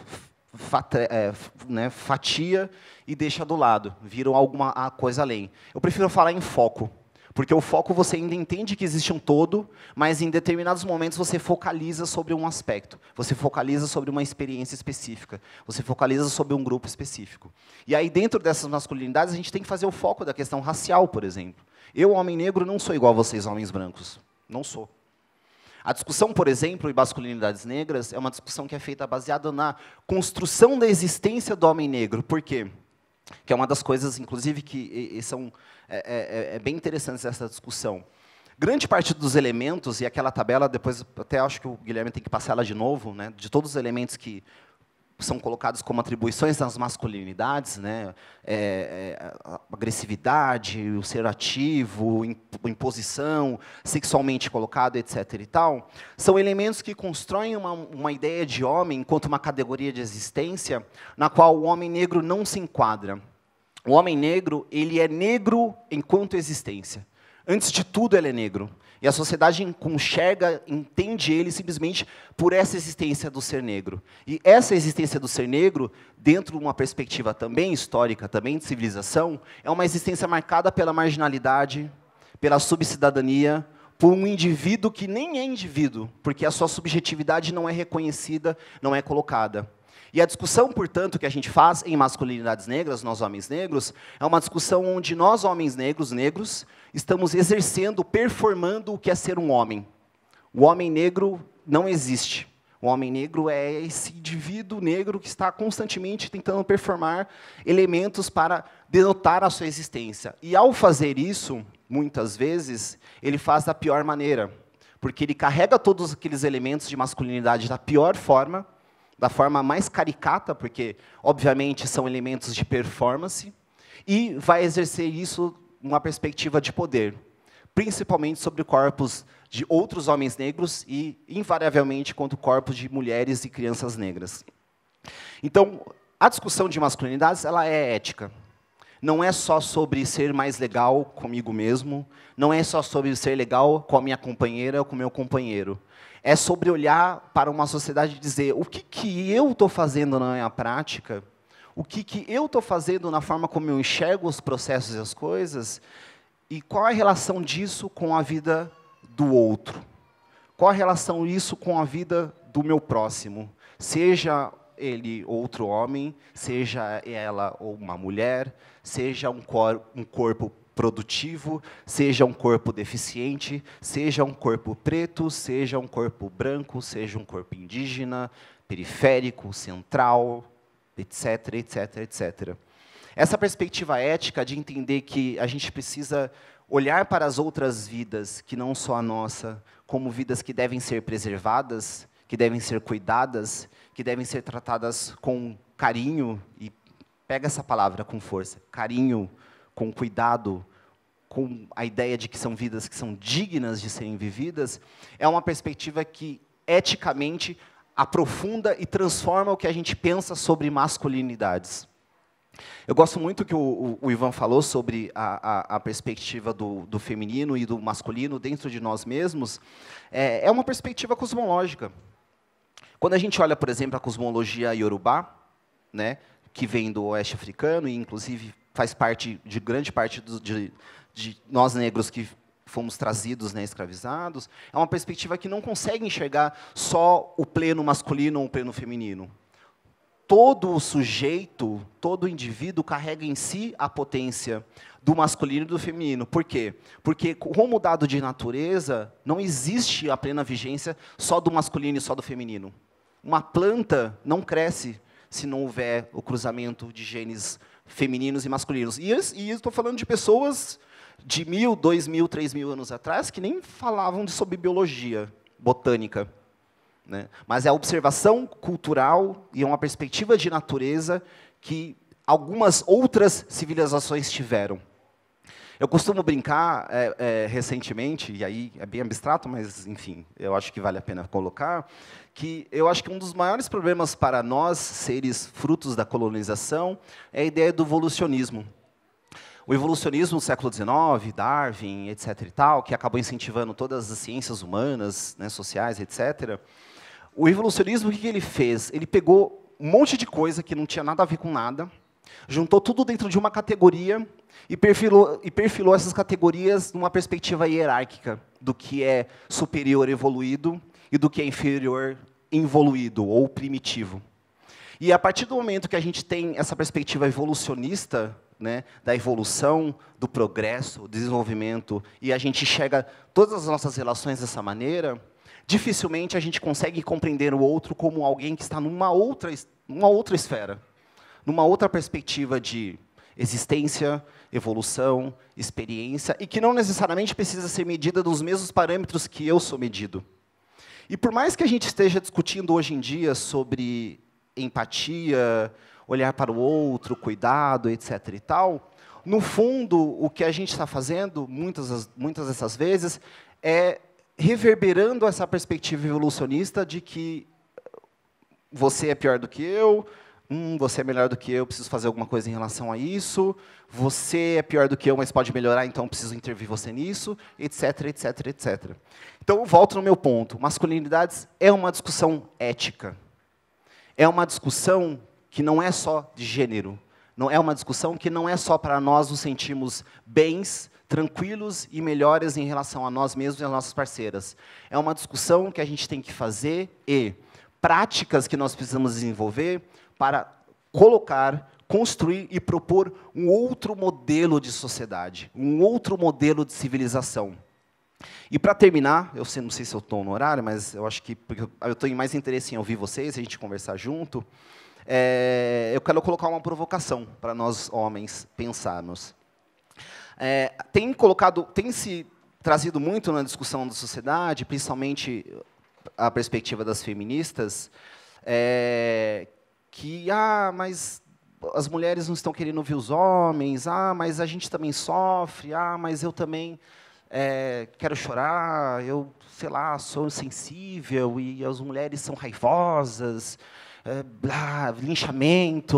fatia e deixa do lado, vira alguma coisa além. Eu prefiro falar em foco, porque o foco você ainda entende que existe um todo, mas em determinados momentos você focaliza sobre um aspecto, você focaliza sobre uma experiência específica, você focaliza sobre um grupo específico. E aí, dentro dessas masculinidades, a gente tem que fazer o foco da questão racial, por exemplo. Eu, homem negro, não sou igual a vocês, homens brancos. Não sou. A discussão, por exemplo, em masculinidades negras, é uma discussão que é feita baseada na construção da existência do homem negro. Por quê? Que é uma das coisas, inclusive, que são bem interessantes essa discussão. Grande parte dos elementos, e aquela tabela, depois até acho que o Guilherme tem que passar ela de novo, né, de todos os elementos que são colocados como atribuições das masculinidades, né, a agressividade, o ser ativo, imposição, sexualmente colocado, etc. e tal, são elementos que constroem uma ideia de homem enquanto uma categoria de existência na qual o homem negro não se enquadra. O homem negro, ele é negro enquanto existência. Antes de tudo, ele é negro. E a sociedade enxerga, entende ele simplesmente por essa existência do ser negro. E essa existência do ser negro, dentro de uma perspectiva também histórica, também de civilização, é uma existência marcada pela marginalidade, pela subcidadania, por um indivíduo que nem é indivíduo, porque a sua subjetividade não é reconhecida, não é colocada. E a discussão, portanto, que a gente faz em masculinidades negras, nós homens negros, é uma discussão onde nós, homens negros, estamos exercendo, performando o que é ser um homem. O homem negro não existe. O homem negro é esse indivíduo negro que está constantemente tentando performar elementos para denotar a sua existência. E, ao fazer isso, muitas vezes, ele faz da pior maneira, porque ele carrega todos aqueles elementos de masculinidade da pior forma, da forma mais caricata, porque, obviamente, são elementos de performance, e vai exercer isso numa perspectiva de poder, principalmente sobre corpos de outros homens negros e, invariavelmente, contra corpos de mulheres e crianças negras. Então, a discussão de masculinidades ela é ética. Não é só sobre ser mais legal comigo mesmo, não é só sobre ser legal com a minha companheira ou com o meu companheiro. É sobre olhar para uma sociedade e dizer o que eu estou fazendo na minha prática, o que eu estou fazendo na forma como eu enxergo os processos e as coisas, e qual a relação disso com a vida do outro. Qual a relação disso com a vida do meu próximo, seja ele outro homem, seja ela ou uma mulher, seja um corpo produtivo, seja um corpo deficiente, seja um corpo preto, seja um corpo branco, seja um corpo indígena, periférico, central, etc, etc, etc. Essa perspectiva ética de entender que a gente precisa olhar para as outras vidas, que não só a nossa, como vidas que devem ser preservadas, que devem ser cuidadas, que devem ser tratadas com carinho, e pega essa palavra com força, carinho, com cuidado, com a ideia de que são vidas que são dignas de serem vividas, é uma perspectiva que, eticamente, aprofunda e transforma o que a gente pensa sobre masculinidades. Eu gosto muito que o Ivan falou sobre a perspectiva do feminino e do masculino dentro de nós mesmos. É uma perspectiva cosmológica. Quando a gente olha, por exemplo, a cosmologia iorubá, né, que vem do oeste africano, e inclusive faz parte de grande parte de nós negros que fomos trazidos, né, escravizados, é uma perspectiva que não consegue enxergar só o pleno masculino ou o pleno feminino. Todo sujeito, todo indivíduo carrega em si a potência do masculino e do feminino. Por quê? Porque, como dado de natureza, não existe a plena vigência só do masculino e só do feminino. Uma planta não cresce se não houver o cruzamento de genes femininos e masculinos. E estou falando de pessoas de 1.000, 2.000, 3.000 anos atrás que nem falavam sobre biologia, botânica. Né? Mas é a observação cultural e é uma perspectiva de natureza que algumas outras civilizações tiveram. Eu costumo brincar recentemente, e aí é bem abstrato, mas, enfim, eu acho que vale a pena colocar, que eu acho que um dos maiores problemas para nós, seres frutos da colonização, é a ideia do evolucionismo. O evolucionismo do século XIX, Darwin, etc. e tal, que acabou incentivando todas as ciências humanas, né, sociais, etc. O evolucionismo, o que ele fez? Ele pegou um monte de coisa que não tinha nada a ver com nada, juntou tudo dentro de uma categoria e perfilou essas categorias numa perspectiva hierárquica do que é superior evoluído e do que é inferior involuído ou primitivo. E a partir do momento que a gente tem essa perspectiva evolucionista, né, da evolução, do progresso, do desenvolvimento, e a gente enxerga todas as nossas relações dessa maneira, dificilmente a gente consegue compreender o outro como alguém que está numa outra esfera, numa outra perspectiva de existência, evolução, experiência, e que não necessariamente precisa ser medida nos mesmos parâmetros que eu sou medido. E por mais que a gente esteja discutindo hoje em dia sobre empatia, olhar para o outro, cuidado, etc. e tal, no fundo, o que a gente está fazendo, muitas dessas vezes, é reverberando essa perspectiva evolucionista de que você é pior do que eu, você é melhor do que eu, preciso fazer alguma coisa em relação a isso, você é pior do que eu, mas pode melhorar, então preciso intervir você nisso, etc., etc., etc. Então, eu volto no meu ponto. Masculinidades é uma discussão ética. É uma discussão que não é só de gênero. Não é uma discussão que não é só para nós nos sentirmos bens, tranquilos e melhores em relação a nós mesmos e às nossas parceiras. É uma discussão que a gente tem que fazer e práticas que nós precisamos desenvolver para colocar, construir e propor um outro modelo de sociedade, um outro modelo de civilização. E, para terminar, eu não sei se eu estou no horário, mas eu acho que porque eu tenho mais interesse em ouvir vocês, a gente conversar junto, eu quero colocar uma provocação para nós, homens, pensarmos. Tem se trazido muito na discussão da sociedade, principalmente a perspectiva das feministas, que, mas as mulheres não estão querendo ouvir os homens, mas a gente também sofre, mas eu também quero chorar, eu, sei lá, sou sensível, e as mulheres são raivosas, linchamento.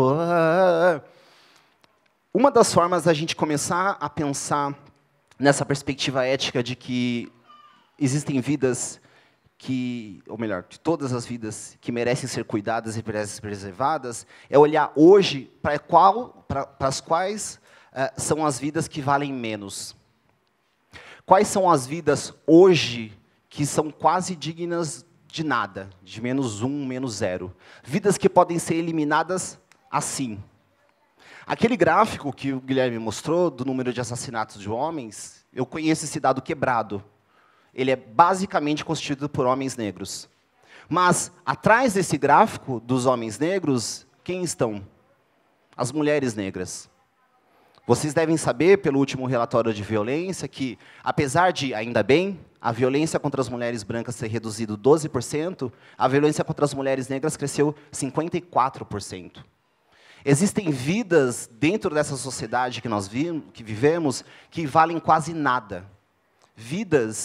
Uma das formas da gente começar a pensar nessa perspectiva ética de que existem vidas ou melhor, de todas as vidas que merecem ser cuidadas e merecem ser preservadas, é olhar hoje para as quais são as vidas que valem menos. Quais são as vidas hoje que são quase dignas de nada, de -1, -0. Vidas que podem ser eliminadas assim. Aquele gráfico que o Guilherme mostrou, do número de assassinatos de homens, eu conheço esse dado quebrado. Ele é basicamente constituído por homens negros. Mas, atrás desse gráfico dos homens negros, quem estão? As mulheres negras. Vocês devem saber, pelo último relatório de violência, que, apesar de, ainda bem, a violência contra as mulheres brancas ter reduzido 12%, a violência contra as mulheres negras cresceu 54%. Existem vidas dentro dessa sociedade que nós vivemos que valem quase nada. Vidas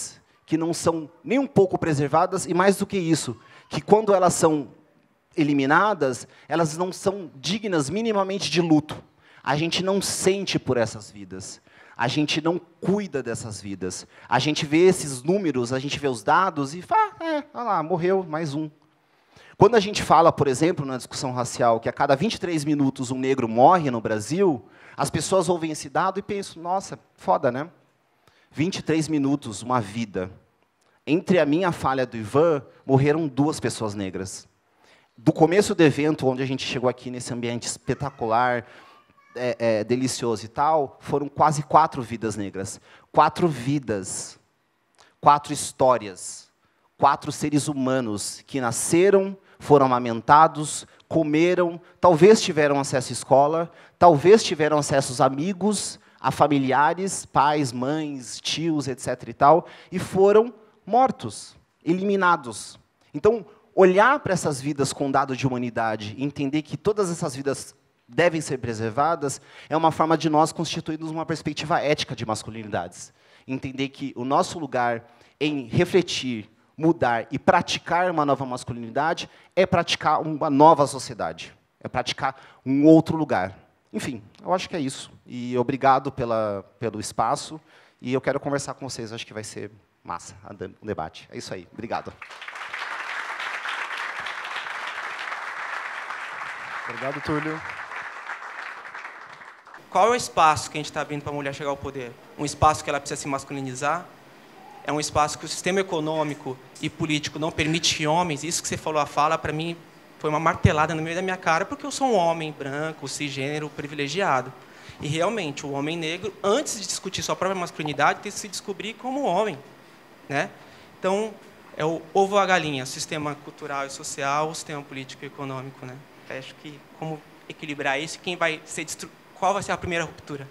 que não são nem um pouco preservadas, e mais do que isso, que quando elas são eliminadas, elas não são dignas minimamente de luto. A gente não sente por essas vidas. A gente não cuida dessas vidas. A gente vê esses números, a gente vê os dados e fala, olha lá, morreu mais um. Quando a gente fala, por exemplo, na discussão racial, que a cada 23 minutos um negro morre no Brasil, as pessoas ouvem esse dado e pensam, nossa, foda, né? 23 minutos, uma vida. Entre a minha falha do Ivan, morreram 2 pessoas negras. Do começo do evento, onde a gente chegou aqui nesse ambiente espetacular, delicioso e tal, foram quase 4 vidas negras. 4 vidas, 4 histórias, 4 seres humanos que nasceram, foram amamentados, comeram, talvez tiveram acesso à escola, talvez tiveram acesso aos amigos, a familiares, pais, mães, tios, etc. e tal, e foram mortos, eliminados. Então, olhar para essas vidas com dado de humanidade e entender que todas essas vidas devem ser preservadas é uma forma de nós constituirmos uma perspectiva ética de masculinidades. Entender que o nosso lugar em refletir, mudar e praticar uma nova masculinidade é praticar uma nova sociedade, é praticar um outro lugar. Enfim, eu acho que é isso. E obrigado pelo espaço. E eu quero conversar com vocês, acho que vai ser massa o debate. É isso aí, obrigado. Obrigado, Túlio. Qual é o espaço que a gente está abrindo para a mulher chegar ao poder? Um espaço que ela precisa se masculinizar? É um espaço que o sistema econômico e político não permite que homens... Isso que você falou, a fala, para mim, foi uma martelada no meio da minha cara, porque eu sou um homem branco, cisgênero, privilegiado. E, realmente, o homem negro, antes de discutir sua própria masculinidade, tem que se descobrir como homem, né? Então, é o ovo ou a galinha, o sistema cultural e social, o sistema político e econômico, né? Eu acho que como equilibrar isso, qual vai ser a primeira ruptura?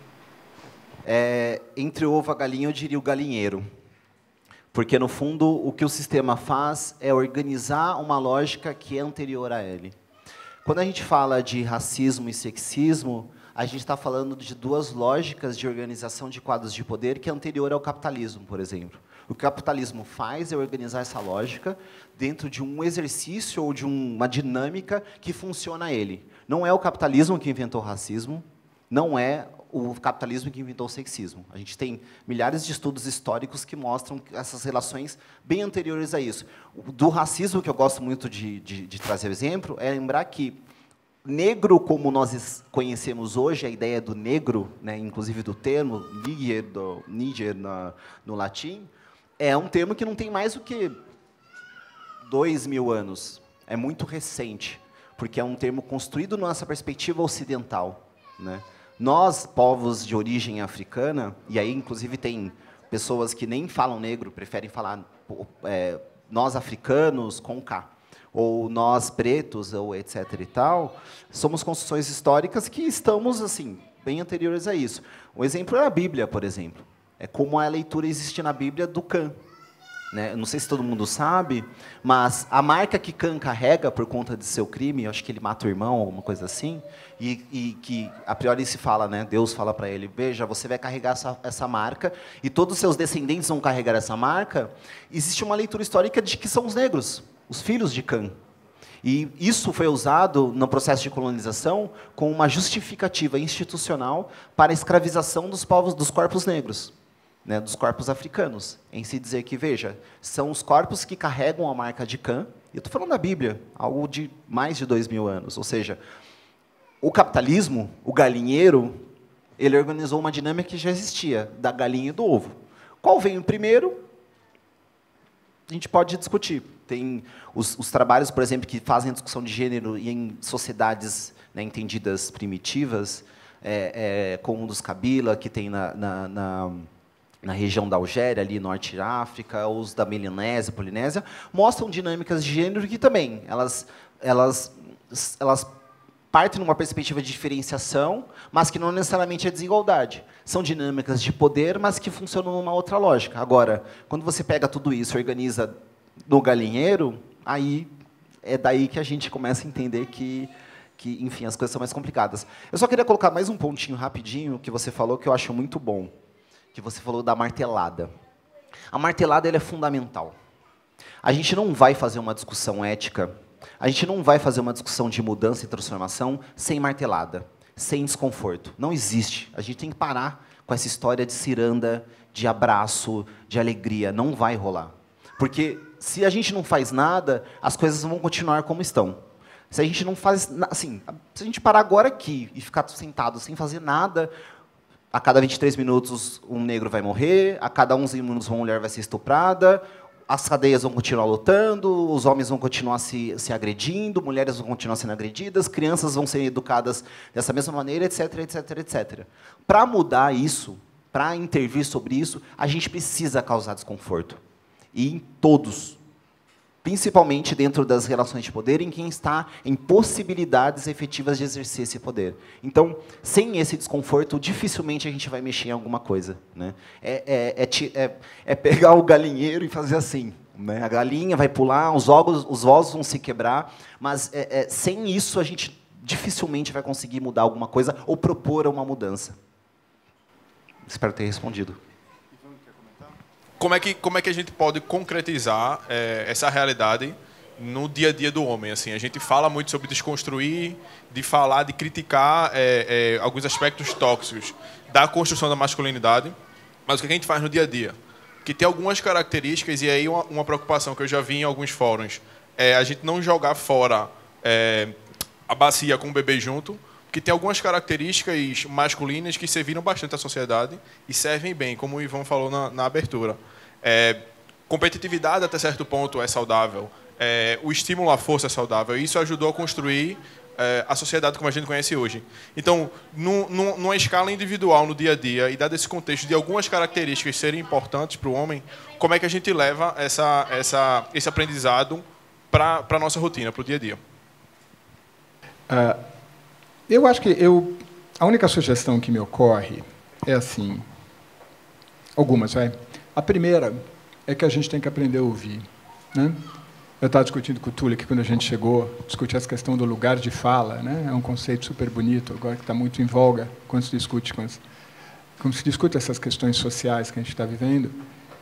Entre o ovo e a galinha, eu diria o galinheiro. Porque, no fundo, o que o sistema faz é organizar uma lógica que é anterior a ele. Quando a gente fala de racismo e sexismo, a gente está falando de 2 lógicas de organização de quadros de poder que é anterior ao capitalismo, por exemplo. O que o capitalismo faz é organizar essa lógica dentro de um exercício ou de uma dinâmica que funciona a ele. Não é o capitalismo que inventou o racismo, não é o capitalismo que inventou o sexismo. A gente tem milhares de estudos históricos que mostram essas relações bem anteriores a isso. Do racismo, que eu gosto muito de trazer o exemplo, é lembrar que negro, como nós conhecemos hoje, a ideia do negro, né, inclusive do termo, níger no latim, é um termo que não tem mais do que 2000 anos. É muito recente, porque é um termo construído nessa perspectiva ocidental, né? Nós, povos de origem africana, e aí, inclusive, tem pessoas que nem falam negro, preferem falar nós africanos com K, ou nós pretos, ou etc. e tal, somos construções históricas que estamos assim bem anteriores a isso. Um exemplo é a Bíblia, por exemplo. É como a leitura existe na Bíblia do Cã. Né? Não sei se todo mundo sabe, mas a marca que Cã carrega por conta de seu crime, eu acho que ele mata o irmão, alguma coisa assim, e que a priori se fala, né? Deus fala para ele, veja, você vai carregar essa marca, e todos os seus descendentes vão carregar essa marca. Existe uma leitura histórica de que são os negros, os filhos de Cã. E isso foi usado no processo de colonização como uma justificativa institucional para a escravização dos povos, dos corpos negros. Né, dos corpos africanos, em se dizer que, veja, são os corpos que carregam a marca de Cã, e eu estou falando da Bíblia, algo de mais de 2000 anos, ou seja, o capitalismo, o galinheiro, ele organizou uma dinâmica que já existia, da galinha e do ovo. Qual veio primeiro? A gente pode discutir. Tem os trabalhos, por exemplo, que fazem a discussão de gênero e em sociedades, né, entendidas primitivas, como o dos Kabila, que tem na região da Algéria, ali norte da África, os da Melanésia, Polinésia, mostram dinâmicas de gênero que também elas partem numa perspectiva de diferenciação, mas que não necessariamente é desigualdade. São dinâmicas de poder, mas que funcionam numa outra lógica. Agora, quando você pega tudo isso e organiza no galinheiro, aí é daí que a gente começa a entender que enfim, as coisas são mais complicadas. Eu só queria colocar mais um pontinho rapidinho que você falou que eu acho muito bom, que você falou da martelada. A martelada ela é fundamental. A gente não vai fazer uma discussão ética, a gente não vai fazer uma discussão de mudança e transformação sem martelada, sem desconforto. Não existe. A gente tem que parar com essa história de ciranda, de abraço, de alegria. Não vai rolar. Porque se a gente não faz nada, as coisas vão continuar como estão. Se a gente não faz, assim, se a gente parar agora aqui e ficar sentado sem fazer nada, a cada 23 minutos um negro vai morrer, a cada 11 minutos uma mulher vai ser estuprada, as cadeias vão continuar lutando, os homens vão continuar se agredindo, mulheres vão continuar sendo agredidas, crianças vão ser educadas dessa mesma maneira, etc, etc, etc. Para mudar isso, para intervir sobre isso, a gente precisa causar desconforto. E em todos, principalmente dentro das relações de poder, em quem está em possibilidades efetivas de exercer esse poder. Então, sem esse desconforto, dificilmente a gente vai mexer em alguma coisa, né? É pegar o galinheiro e fazer assim, né? A galinha vai pular, os ovos vão se quebrar, mas sem isso a gente dificilmente vai conseguir mudar alguma coisa ou propor uma mudança. Espero ter respondido. Como é que a gente pode concretizar essa realidade no dia a dia do homem? Assim, a gente fala muito sobre desconstruir, de falar, de criticar alguns aspectos tóxicos da construção da masculinidade, mas o que a gente faz no dia a dia? Que tem algumas características, e aí uma preocupação que eu já vi em alguns fóruns, é a gente não jogar fora a bacia com o bebê junto, que tem algumas características masculinas que serviram bastante à sociedade e servem bem, como o Ivan falou na abertura. Competitividade, até certo ponto, é saudável. O estímulo à força é saudável. E isso ajudou a construir a sociedade como a gente conhece hoje. Então, numa escala individual, no dia a dia, e dado esse contexto de algumas características serem importantes para o homem, como é que a gente leva esse aprendizado para a nossa rotina, para o dia a dia? Eu acho que a única sugestão que me ocorre é assim, algumas, vai. A primeira é que a gente tem que aprender a ouvir, né? Eu estava discutindo com o Túlio que quando a gente chegou, discutir essa questão do lugar de fala, né? É um conceito super bonito, agora que está muito em voga quando se discute essas questões sociais que a gente está vivendo.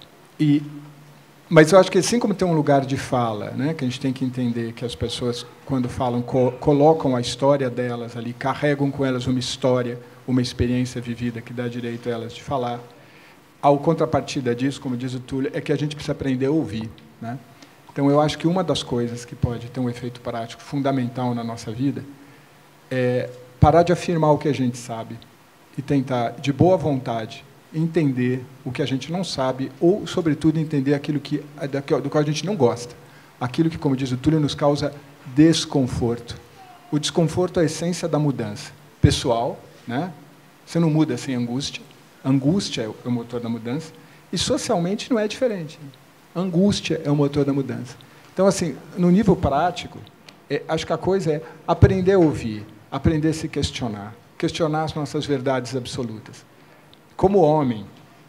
Mas eu acho que assim como tem um lugar de fala, né, que a gente tem que entender que as pessoas, quando falam, colocam a história delas ali, carregam com elas uma história, uma experiência vivida que dá direito a elas de falar. A contrapartida disso, como diz o Túlio, é que a gente precisa aprender a ouvir, né? Então, eu acho que uma das coisas que pode ter um efeito prático fundamental na nossa vida é parar de afirmar o que a gente sabe e tentar, de boa vontade, entender o que a gente não sabe ou, sobretudo, entender aquilo do qual a gente não gosta. Aquilo que, como diz o Túlio, nos causa desconforto. O desconforto é a essência da mudança. Pessoal, né? Você não muda sem angústia. Angústia é o motor da mudança. E, socialmente, não é diferente. Angústia é o motor da mudança. Então, assim, no nível prático, acho que a coisa é aprender a ouvir, aprender a se questionar as nossas verdades absolutas. Como homem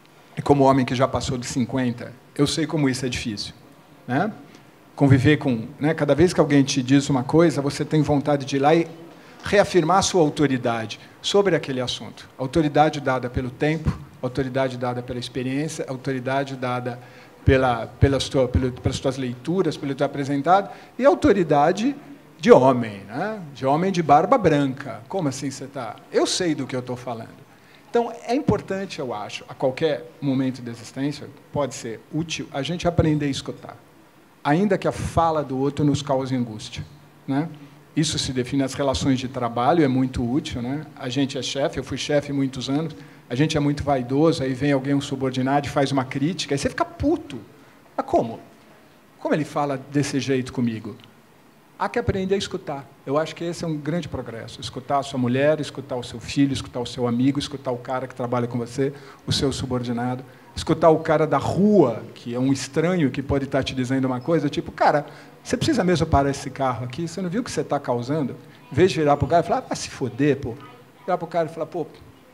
que já passou dos 50, eu sei como isso é difícil, né? Conviver com, né, cada vez que alguém te diz uma coisa, você tem vontade de ir lá e reafirmar a sua autoridade sobre aquele assunto. Autoridade dada pelo tempo, autoridade dada pela experiência, autoridade dada pelas tuas leituras, pelo teu apresentado, e autoridade de homem, né? De homem de barba branca. Como assim você está? Eu sei do que eu estou falando. Então, é importante, eu acho, a qualquer momento da existência, pode ser útil, a gente aprender a escutar, ainda que a fala do outro nos cause angústia, né? Isso se define nas relações de trabalho, é muito útil, né? A gente é chefe, eu fui chefe muitos anos, a gente é muito vaidoso, aí vem alguém, um subordinado, e faz uma crítica, aí você fica puto. Mas como? Como ele fala desse jeito comigo? Há que aprender a escutar. Eu acho que esse é um grande progresso. Escutar a sua mulher, escutar o seu filho, escutar o seu amigo, escutar o cara que trabalha com você, o seu subordinado, escutar o cara da rua, que é um estranho que pode estar te dizendo uma coisa, tipo, cara, você precisa mesmo parar esse carro aqui? Você não viu o que você está causando? Em vez de virar para o cara e falar, vai se foder, pô. Virar para o cara e falar, pô,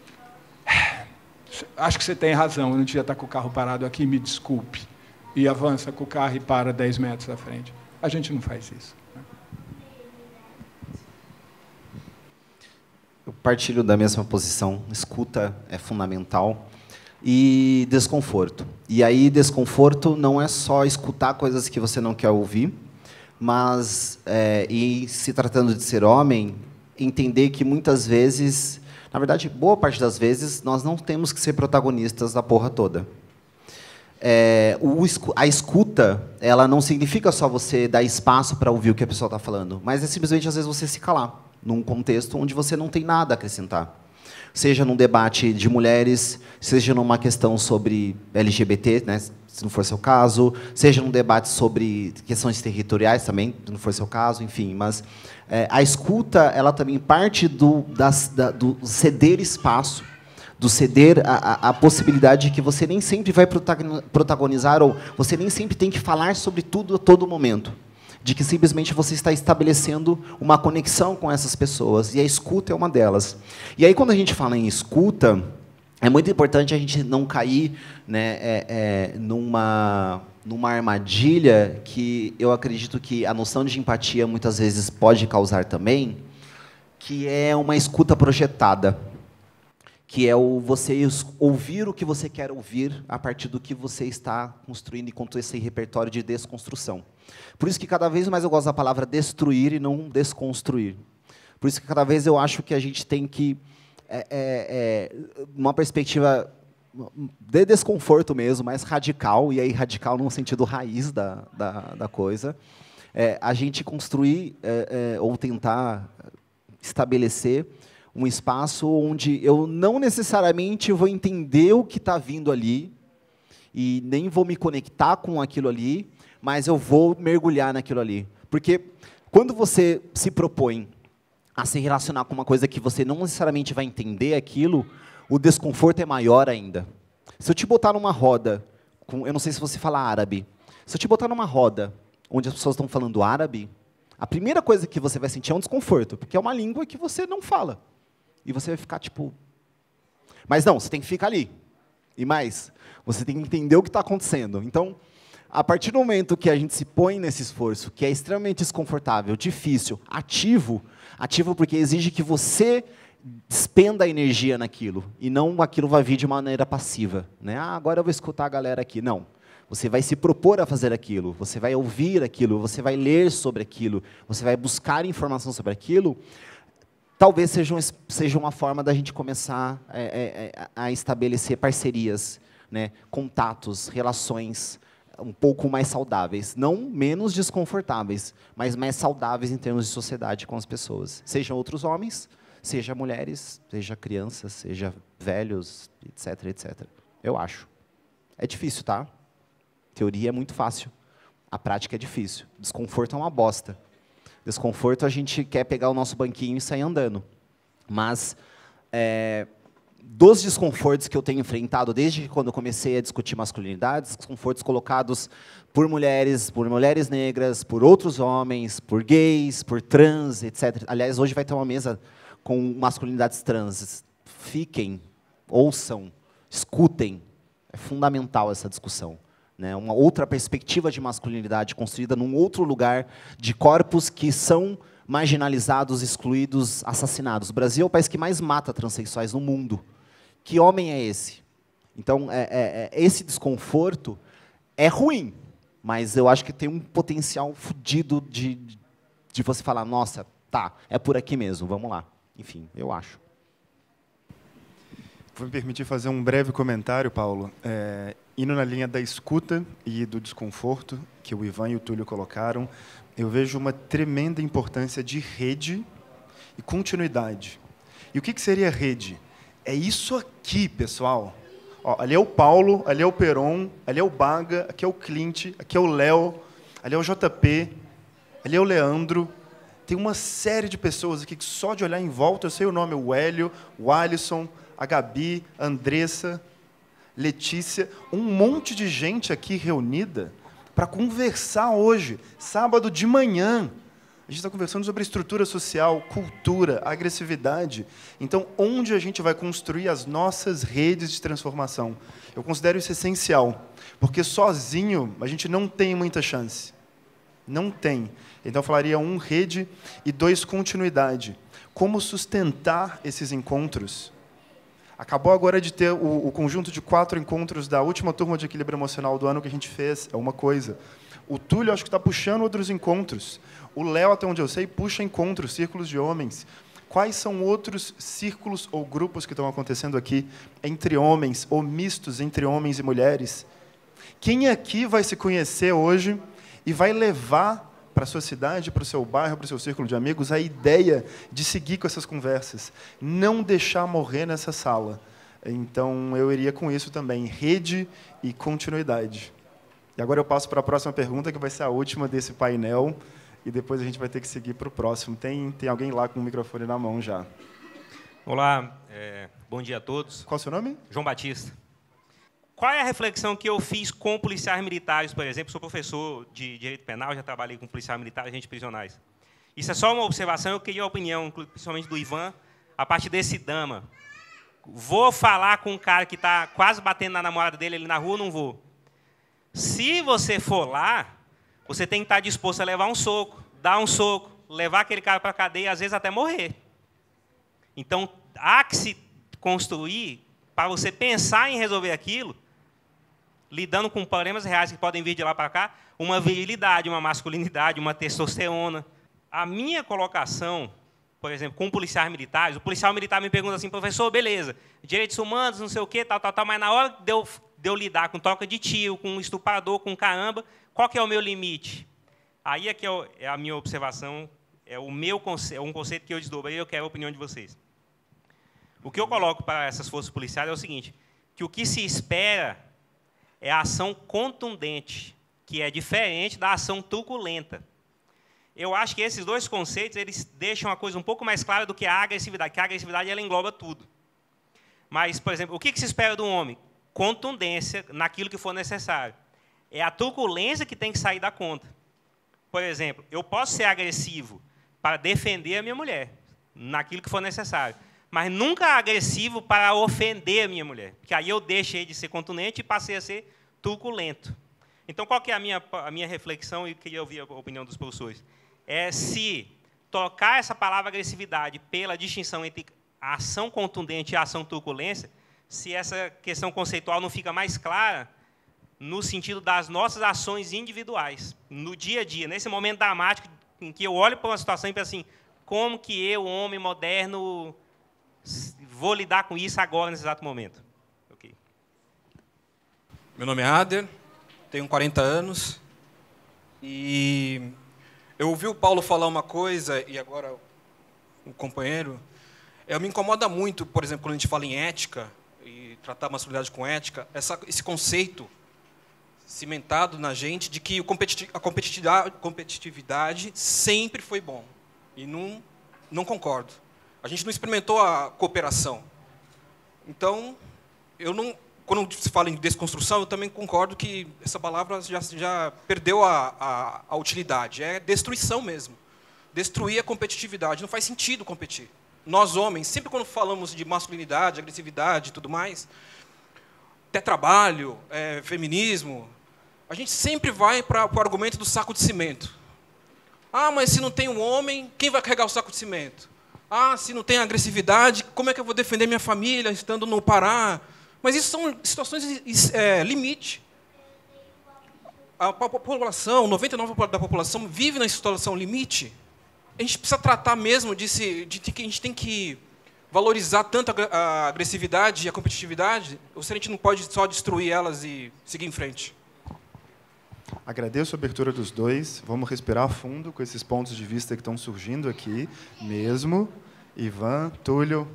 acho que você tem razão, eu não devia estar com o carro parado aqui, me desculpe. E avança com o carro e para 10 metros à frente. A gente não faz isso. Eu partilho da mesma posição. Escuta é fundamental. e desconforto. E aí, desconforto não é só escutar coisas que você não quer ouvir, mas, e se tratando de ser homem, entender que muitas vezes, na verdade, boa parte das vezes, nós não temos que ser protagonistas da porra toda. A escuta, ela não significa só você dar espaço para ouvir o que a pessoa está falando, mas é simplesmente, às vezes, você se calar, num contexto onde você não tem nada a acrescentar. Seja num debate de mulheres, seja numa questão sobre LGBT, né, se não for seu caso, seja num debate sobre questões territoriais também, se não for seu caso, enfim. Mas a escuta, ela também parte do ceder espaço, do ceder a possibilidade de que você nem sempre vai protagonizar, ou você nem sempre tem que falar sobre tudo a todo momento. De que simplesmente você está estabelecendo uma conexão com essas pessoas, e a escuta é uma delas. E aí, quando a gente fala em escuta, é muito importante a gente não cair, né, numa armadilha que eu acredito que a noção de empatia muitas vezes pode causar também, que é uma escuta projetada, que é você ouvir o que você quer ouvir a partir do que você está construindo enquanto esse repertório de desconstrução. Por isso que cada vez mais eu gosto da palavra destruir e não desconstruir. Por isso que cada vez eu acho que a gente tem que, uma perspectiva de desconforto mesmo, mais radical, e aí radical no sentido raiz da coisa, a gente construir ou tentar estabelecer um espaço onde eu não necessariamente vou entender o que está vindo ali, e nem vou me conectar com aquilo ali, mas eu vou mergulhar naquilo ali. Porque quando você se propõe a se relacionar com uma coisa que você não necessariamente vai entender aquilo, o desconforto é maior ainda. Se eu te botar numa roda, eu não sei se você fala árabe, se eu te botar numa roda onde as pessoas estão falando árabe, a primeira coisa que você vai sentir é um desconforto, porque é uma língua que você não fala. E você vai ficar tipo... Mas não, você tem que ficar ali. E mais, você tem que entender o que está acontecendo. Então, a partir do momento que a gente se põe nesse esforço, que é extremamente desconfortável, difícil, ativo porque exige que você despenda a energia naquilo, e não aquilo vai vir de maneira passiva. Né? Agora eu vou escutar a galera aqui. Não. Você vai se propor a fazer aquilo, você vai ouvir aquilo, você vai ler sobre aquilo, você vai buscar informação sobre aquilo. Talvez seja uma forma da gente começar a estabelecer parcerias, né, contatos, relações um pouco mais saudáveis. Não menos desconfortáveis, mas mais saudáveis em termos de sociedade com as pessoas. Sejam outros homens, seja mulheres, seja crianças, seja velhos, etc, etc. Eu acho. É difícil, tá? Teoria é muito fácil. A prática é difícil. Desconforto é uma bosta. Desconforto, a gente quer pegar o nosso banquinho e sair andando. Mas, dos desconfortos que eu tenho enfrentado desde quando eu comecei a discutir masculinidades, desconfortos colocados por mulheres negras, por outros homens, por gays, por trans, etc. Aliás, hoje vai ter uma mesa com masculinidades trans. Fiquem, ouçam, escutem. É fundamental essa discussão. Né, uma outra perspectiva de masculinidade construída num outro lugar, de corpos que são marginalizados, excluídos, assassinados. O Brasil é o país que mais mata transexuais no mundo. Que homem é esse? Então, esse desconforto é ruim, mas eu acho que tem um potencial fodido de você falar, nossa, tá, é por aqui mesmo, vamos lá. Enfim, eu acho. Vou me permitir fazer um breve comentário, Paulo. Indo na linha da escuta e do desconforto, que o Ivan e o Túlio colocaram, eu vejo uma tremenda importância de rede e continuidade. E o que seria rede? É isso aqui, pessoal. Ó, ali é o Paulo, ali é o Peron, ali é o Baga, aqui é o Clint, aqui é o Léo, ali é o JP, ali é o Leandro. Tem uma série de pessoas aqui que só de olhar em volta, eu sei o nome, o Hélio, o Alisson, a Gabi, a Andressa, Letícia, um monte de gente aqui reunida para conversar hoje, sábado de manhã. A gente está conversando sobre estrutura social, cultura, agressividade. Então, onde a gente vai construir as nossas redes de transformação? Eu considero isso essencial, porque sozinho a gente não tem muita chance. Não tem. Então, eu falaria 1, rede, e 2, continuidade. Como sustentar esses encontros? Acabou agora de ter o conjunto de 4 encontros da última turma de equilíbrio emocional do ano que a gente fez. É uma coisa. O Túlio, acho que está puxando outros encontros. O Léo, até onde eu sei, puxa encontros, círculos de homens. Quais são outros círculos ou grupos que estão acontecendo aqui entre homens, ou mistos entre homens e mulheres? Quem aqui vai se conhecer hoje e vai levar para a sua cidade, para o seu bairro, para o seu círculo de amigos, a ideia de seguir com essas conversas? Não deixar morrer nessa sala. Então, eu iria com isso também, rede e continuidade. E agora eu passo para a próxima pergunta, que vai ser a última desse painel, e depois a gente vai ter que seguir para o próximo. Tem alguém lá com o microfone na mão já. Olá, bom dia a todos. Qual é o seu nome? João Batista. Qual é a reflexão que eu fiz com policiais militares, por exemplo? Sou professor de direito penal, já trabalhei com policiais militares, agentes prisionais. Isso é só uma observação, eu queria a opinião, principalmente do Ivan, a partir desse dama. Vou falar com um cara que está quase batendo na namorada dele ali na rua ou não vou? Se você for lá, você tem que estar disposto a levar um soco, dar um soco, levar aquele cara para a cadeia, às vezes até morrer. Então, há que se construir, para você pensar em resolver aquilo, lidando com problemas reais que podem vir de lá para cá, uma virilidade, uma masculinidade, uma testosterona. A minha colocação, por exemplo, com policiais militares, o policial militar me pergunta assim, professor, beleza, direitos humanos, não sei o quê, tal, mas na hora de eu lidar com troca de tiro, com estuprador, com caramba, qual que é o meu limite? Aí é que é a minha observação, é o meu conceito, um conceito que eu desdobrei, eu quero a opinião de vocês. O que eu coloco para essas forças policiais é o seguinte, que o que se espera é a ação contundente, que é diferente da ação truculenta. Eu acho que esses dois conceitos eles deixam a coisa um pouco mais clara do que a agressividade, que a agressividade ela engloba tudo. Mas, por exemplo, o que se espera do homem? Contundência naquilo que for necessário. É a truculência que tem que sair da conta. Por exemplo, eu posso ser agressivo para defender a minha mulher, naquilo que for necessário, mas nunca agressivo para ofender a minha mulher, porque aí eu deixei de ser contundente e passei a ser truculento. Então, qual que é a minha reflexão, e queria ouvir a opinião dos professores? É se trocar essa palavra agressividade pela distinção entre a ação contundente e a ação truculência, se essa questão conceitual não fica mais clara no sentido das nossas ações individuais, no dia a dia, nesse momento dramático em que eu olho para uma situação e penso assim, como que eu, homem moderno, vou lidar com isso agora, nesse exato momento? Okay. Meu nome é Ader, tenho 40 anos, e eu ouvi o Paulo falar uma coisa, e agora o companheiro, me incomoda muito, por exemplo, quando a gente fala em ética, e tratar a masculinidade com ética, esse conceito cimentado na gente de que a competitividade sempre foi bom. E não concordo. A gente não experimentou a cooperação. Então, quando se fala em desconstrução, eu também concordo que essa palavra já perdeu a utilidade. É destruição mesmo. Destruir a competitividade. Não faz sentido competir. Nós, homens, sempre quando falamos de masculinidade, agressividade e tudo mais, até trabalho, feminismo, a gente sempre vai para o argumento do saco de cimento. Ah, mas se não tem um homem, quem vai carregar o saco de cimento? Ah, se não tem agressividade, como é que eu vou defender minha família estando no Pará? Mas isso são situações limite. A população, 99% da população vive na situação limite. A gente precisa tratar mesmo de que a gente tem que valorizar tanto a agressividade e a competitividade, ou se a gente não pode só destruir elas e seguir em frente. Agradeço a abertura dos dois. Vamos respirar fundo com esses pontos de vista que estão surgindo aqui mesmo. Ivan, Túlio.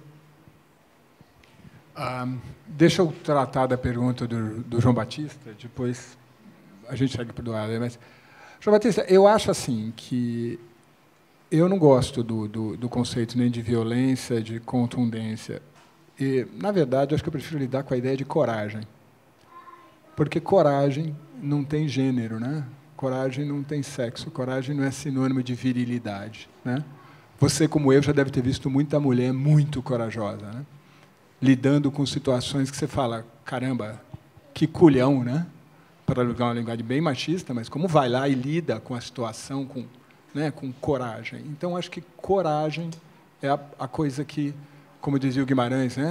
Deixa eu tratar da pergunta do João Batista, depois a gente segue para o Eduardo. Mas, João Batista, eu acho assim que eu não gosto do conceito nem de violência, de contundência. E, na verdade, acho que eu prefiro lidar com a ideia de coragem. Porque coragem não tem gênero, né? Coragem não tem sexo. Coragem não é sinônimo de virilidade, né? Você, como eu, já deve ter visto muita mulher muito corajosa, né? Lidando com situações que você fala, caramba, que culhão, né? Para usar uma linguagem bem machista, mas como vai lá e lida com a situação com coragem. Então, acho que coragem é a coisa que, como dizia o Guimarães, né?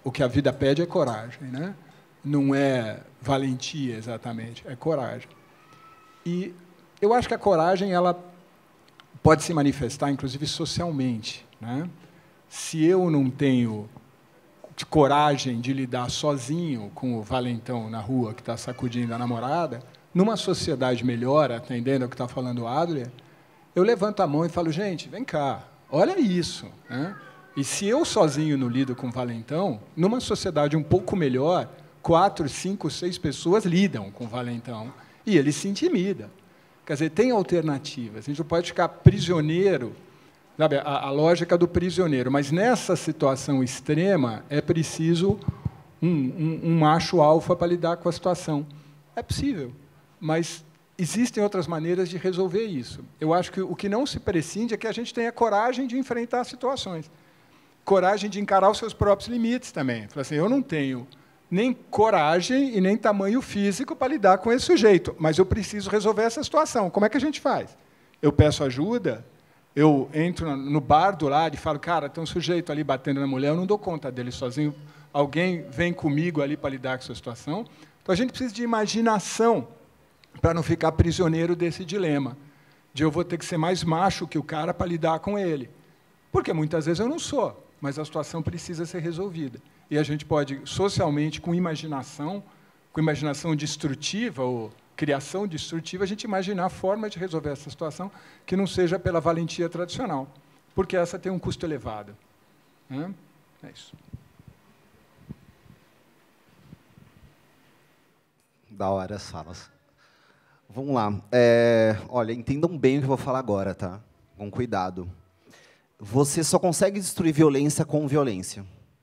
o que a vida pede é coragem, né? Não é valentia exatamente, é coragem. E eu acho que a coragem ela pode se manifestar, inclusive, socialmente, né? Se eu não tenho coragem de lidar sozinho com o valentão na rua que está sacudindo a namorada, numa sociedade melhor, atendendo ao que está falando o Adler, eu levanto a mão e falo, gente, vem cá, olha isso, né? E se eu sozinho não lido com o valentão, numa sociedade um pouco melhor, 4, 5, 6 pessoas lidam com o valentão e ele se intimida. Quer dizer, tem alternativas. A gente não pode ficar prisioneiro, sabe, a lógica do prisioneiro. Mas, nessa situação extrema, é preciso um macho alfa para lidar com a situação. É possível, mas existem outras maneiras de resolver isso. Eu acho que o que não se prescinde é que a gente tenha coragem de enfrentar situações. Coragem de encarar os seus próprios limites também. Falar assim, eu não tenho nem coragem e nem tamanho físico para lidar com esse sujeito, mas eu preciso resolver essa situação. Como é que a gente faz? Eu peço ajuda, eu entro no bar do lado e falo, cara, tem um sujeito ali batendo na mulher, eu não dou conta dele sozinho, alguém vem comigo ali para lidar com essa situação. Então, a gente precisa de imaginação para não ficar prisioneiro desse dilema, de eu vou ter que ser mais macho que o cara para lidar com ele. Porque muitas vezes eu não sou, mas a situação precisa ser resolvida. E a gente pode, socialmente, com imaginação destrutiva ou criação destrutiva, a gente imaginar a forma de resolver essa situação que não seja pela valentia tradicional, porque essa tem um custo elevado. É isso. Da hora as falas. Vamos lá. Olha, entendam bem o que eu vou falar agora, tá? Com cuidado. Você só consegue destruir violência com violência.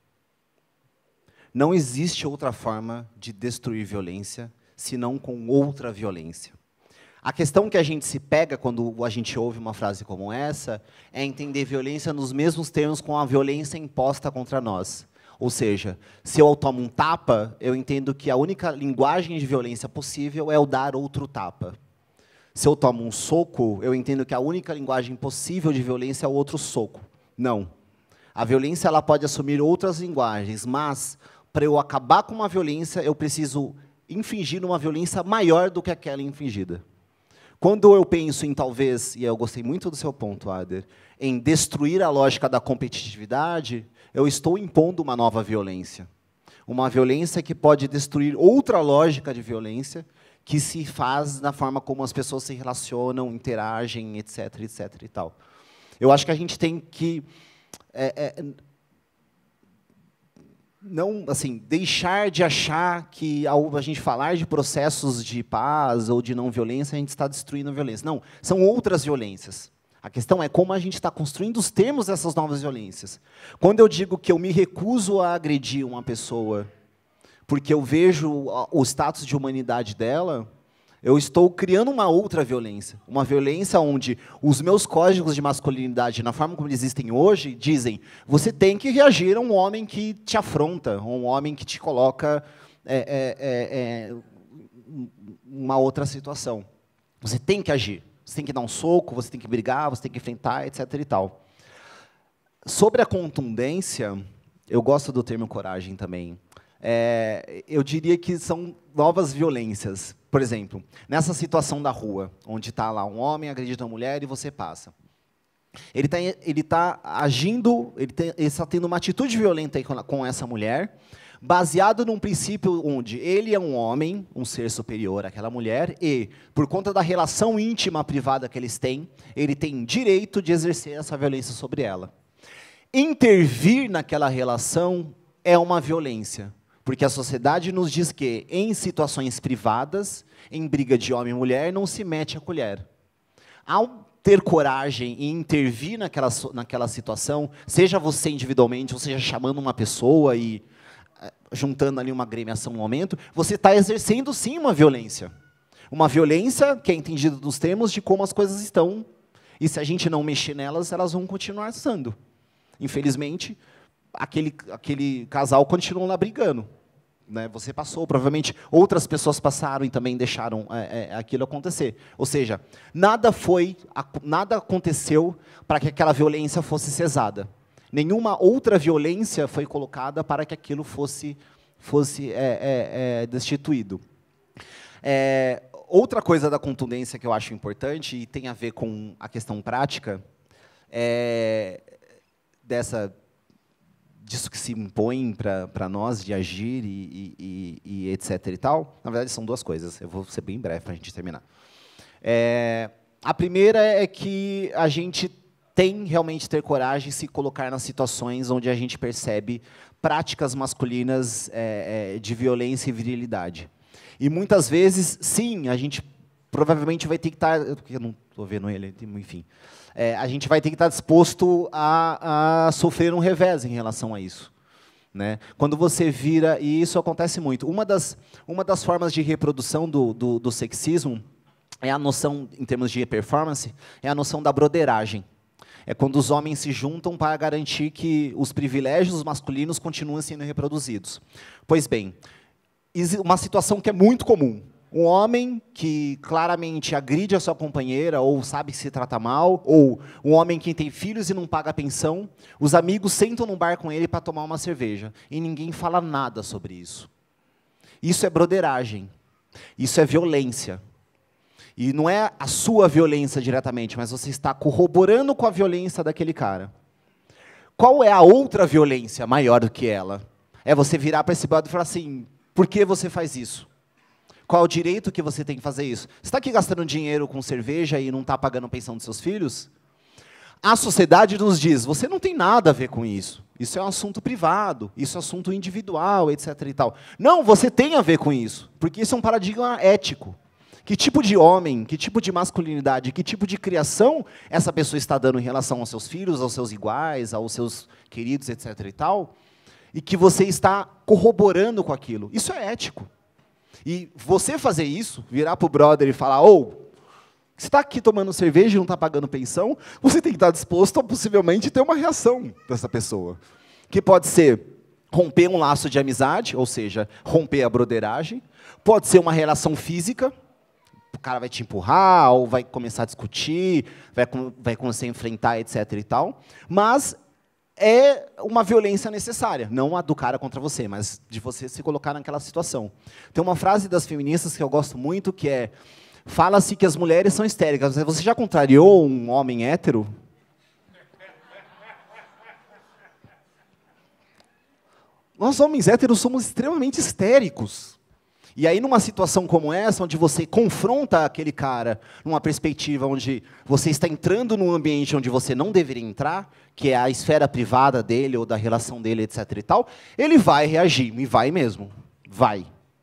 Não existe outra forma de destruir violência, senão com outra violência. A questão que a gente se pega quando a gente ouve uma frase como essa é entender violência nos mesmos termos com a violência imposta contra nós. Ou seja, se eu tomo um tapa, eu entendo que a única linguagem de violência possível é o dar outro tapa. Se eu tomo um soco, eu entendo que a única linguagem possível de violência é o outro soco. Não. A violência ela pode assumir outras linguagens, mas para eu acabar com uma violência, eu preciso infligir uma violência maior do que aquela infligida. Quando eu penso em, talvez, e eu gostei muito do seu ponto, Ader, em destruir a lógica da competitividade, eu estou impondo uma nova violência. Uma violência que pode destruir outra lógica de violência que se faz na forma como as pessoas se relacionam, interagem, etc., etc. e tal. Eu acho que a gente tem que não, assim, deixar de achar que, ao a gente falar de processos de paz ou de não violência, a gente está destruindo a violência. Não, são outras violências. A questão é como a gente está construindo os termos dessas novas violências. Quando eu digo que eu me recuso a agredir uma pessoa porque eu vejo o status de humanidade dela, eu estou criando uma outra violência. Uma violência onde os meus códigos de masculinidade, na forma como eles existem hoje, dizem você tem que reagir a um homem que te afronta, a um homem que te coloca uma outra situação. Você tem que agir. Você tem que dar um soco, você tem que brigar, você tem que enfrentar, etc. e tal. Sobre a contundência, eu gosto do termo coragem também. Eu diria que são novas violências. Por exemplo, nessa situação da rua, onde está lá um homem agredindo uma mulher e você passa. Ele está agindo, ele está tendo uma atitude violenta aí com essa mulher, baseado num princípio onde ele é um homem, um ser superior àquela mulher, e, por conta da relação íntima privada que eles têm, ele tem direito de exercer essa violência sobre ela. Intervir naquela relação é uma violência, porque a sociedade nos diz que, em situações privadas, em briga de homem e mulher, não se mete a colher. Ao ter coragem e intervir naquela situação, seja você individualmente, ou seja, chamando uma pessoa e juntando ali uma agremiação no momento, você está exercendo, sim, uma violência. Uma violência que é entendida nos termos de como as coisas estão, e se a gente não mexer nelas, elas vão continuar sendo. Infelizmente, aquele casal continua lá brigando. Né? Você passou, provavelmente outras pessoas passaram e também deixaram aquilo acontecer. Ou seja, nada aconteceu para que aquela violência fosse cessada. Nenhuma outra violência foi colocada para que aquilo fosse destituído. Outra coisa da contundência que eu acho importante, e tem a ver com a questão prática, disso que se impõe para nós de agir e etc. e tal. Na verdade, são duas coisas. Eu vou ser bem breve para a gente terminar. A primeira é que a gente tem realmente ter coragem de se colocar nas situações onde a gente percebe práticas masculinas de violência e virilidade. E muitas vezes, sim, a gente provavelmente vai ter que estar... Eu não estou vendo ele, enfim. A gente vai ter que estar disposto a sofrer um revés em relação a isso. Né? Quando você vira... E isso acontece muito. Uma das formas de reprodução do sexismo é a noção, em termos de performance, é a noção da broderagem. É quando os homens se juntam para garantir que os privilégios masculinos continuem sendo reproduzidos. Pois bem, uma situação que é muito comum. Um homem que claramente agride a sua companheira, ou sabe que se trata mal, ou um homem que tem filhos e não paga pensão, os amigos sentam num bar com ele para tomar uma cerveja, e ninguém fala nada sobre isso. Isso é broderagem. Isso é violência. E não é a sua violência diretamente, mas você está corroborando com a violência daquele cara. Qual é a outra violência maior do que ela? É você virar para esse brother e falar assim, por que você faz isso? Qual é o direito que você tem que fazer isso? Você está aqui gastando dinheiro com cerveja e não está pagando pensão dos seus filhos? A sociedade nos diz, você não tem nada a ver com isso. Isso é um assunto privado, isso é um assunto individual, etc. e tal. Não, você tem a ver com isso, porque isso é um paradigma ético. Que tipo de homem, que tipo de masculinidade, que tipo de criação essa pessoa está dando em relação aos seus filhos, aos seus iguais, aos seus queridos, etc. e tal, e que você está corroborando com aquilo. Isso é ético. E você fazer isso, virar para o brother e falar, você está aqui tomando cerveja e não está pagando pensão, você tem que estar disposto a possivelmente ter uma reação dessa pessoa. Que pode ser romper um laço de amizade, ou seja, romper a broderagem, pode ser uma relação física, o cara vai te empurrar, ou vai começar a discutir, vai começar a enfrentar, etc. e tal, mas é uma violência necessária, não a do cara contra você, mas de você se colocar naquela situação. Tem uma frase das feministas que eu gosto muito, que é, fala-se que as mulheres são histéricas. Você já contrariou um homem hétero? Nós, homens héteros, somos extremamente histéricos. E aí, numa situação como essa, onde você confronta aquele cara numa perspectiva onde você está entrando num ambiente onde você não deveria entrar, que é a esfera privada dele ou da relação dele, etc. e tal, ele vai reagir, e vai mesmo. Vai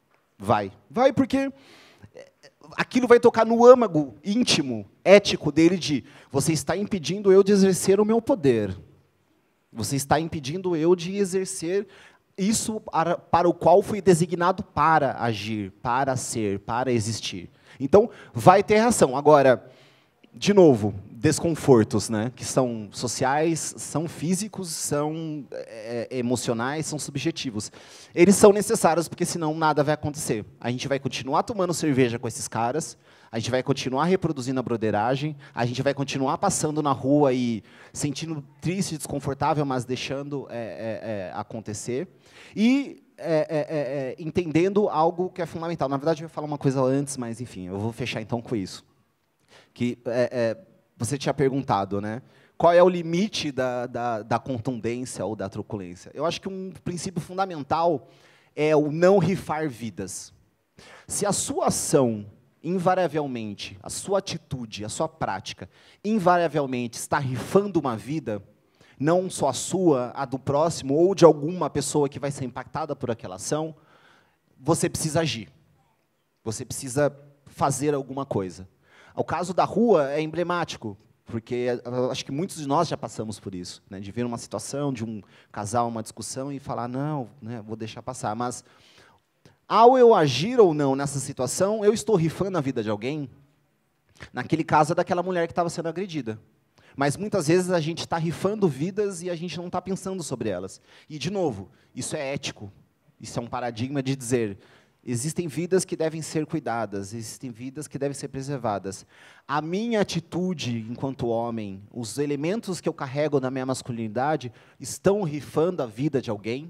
porque aquilo vai tocar no âmago íntimo, ético dele de você está impedindo eu de exercer o meu poder. Você está impedindo eu de exercer isso para o qual fui designado para agir, para ser, para existir. Então, vai ter reação. Agora, de novo, desconfortos, né, que são sociais, são físicos, são emocionais, são subjetivos. Eles são necessários, porque senão nada vai acontecer. A gente vai continuar tomando cerveja com esses caras, a gente vai continuar reproduzindo a broderagem, a gente vai continuar passando na rua e sentindo triste, desconfortável, mas deixando acontecer. E entendendo algo que é fundamental. Na verdade, eu ia falar uma coisa antes, mas, enfim, eu vou fechar então com isso. Que você tinha perguntado, né? Qual é o limite da contundência ou da truculência? Eu acho que um princípio fundamental é o não rifar vidas. Se a sua ação, invariavelmente, a sua atitude, a sua prática, invariavelmente está rifando uma vida, não só a sua, a do próximo, ou de alguma pessoa que vai ser impactada por aquela ação, você precisa agir. Você precisa fazer alguma coisa. O caso da rua é emblemático, porque acho que muitos de nós já passamos por isso, né, de ver uma situação, de um casal, uma discussão, e falar, não, né, vou deixar passar. Mas, ao eu agir ou não nessa situação, eu estou rifando a vida de alguém. Naquele caso, é daquela mulher que estava sendo agredida. Mas, muitas vezes, a gente está rifando vidas e a gente não está pensando sobre elas. E, de novo, isso é ético. Isso é um paradigma de dizer, Existem vidas que devem ser cuidadas, existem vidas que devem ser preservadas. A minha atitude enquanto homem, os elementos que eu carrego na minha masculinidade, estão rifando a vida de alguém?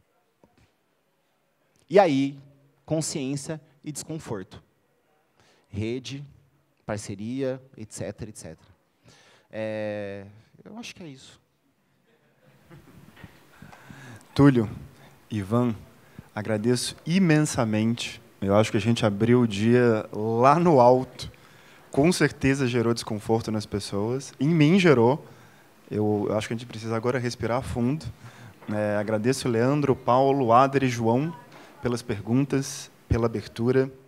E aí, consciência e desconforto. Rede, parceria, etc, etc. Eu acho que é isso. Túlio, Ivan, agradeço imensamente. Eu acho que a gente abriu o dia lá no alto. Com certeza gerou desconforto nas pessoas. Em mim gerou. Eu acho que a gente precisa agora respirar fundo. Agradeço Leandro, Paulo, Ader e João pelas perguntas, pela abertura.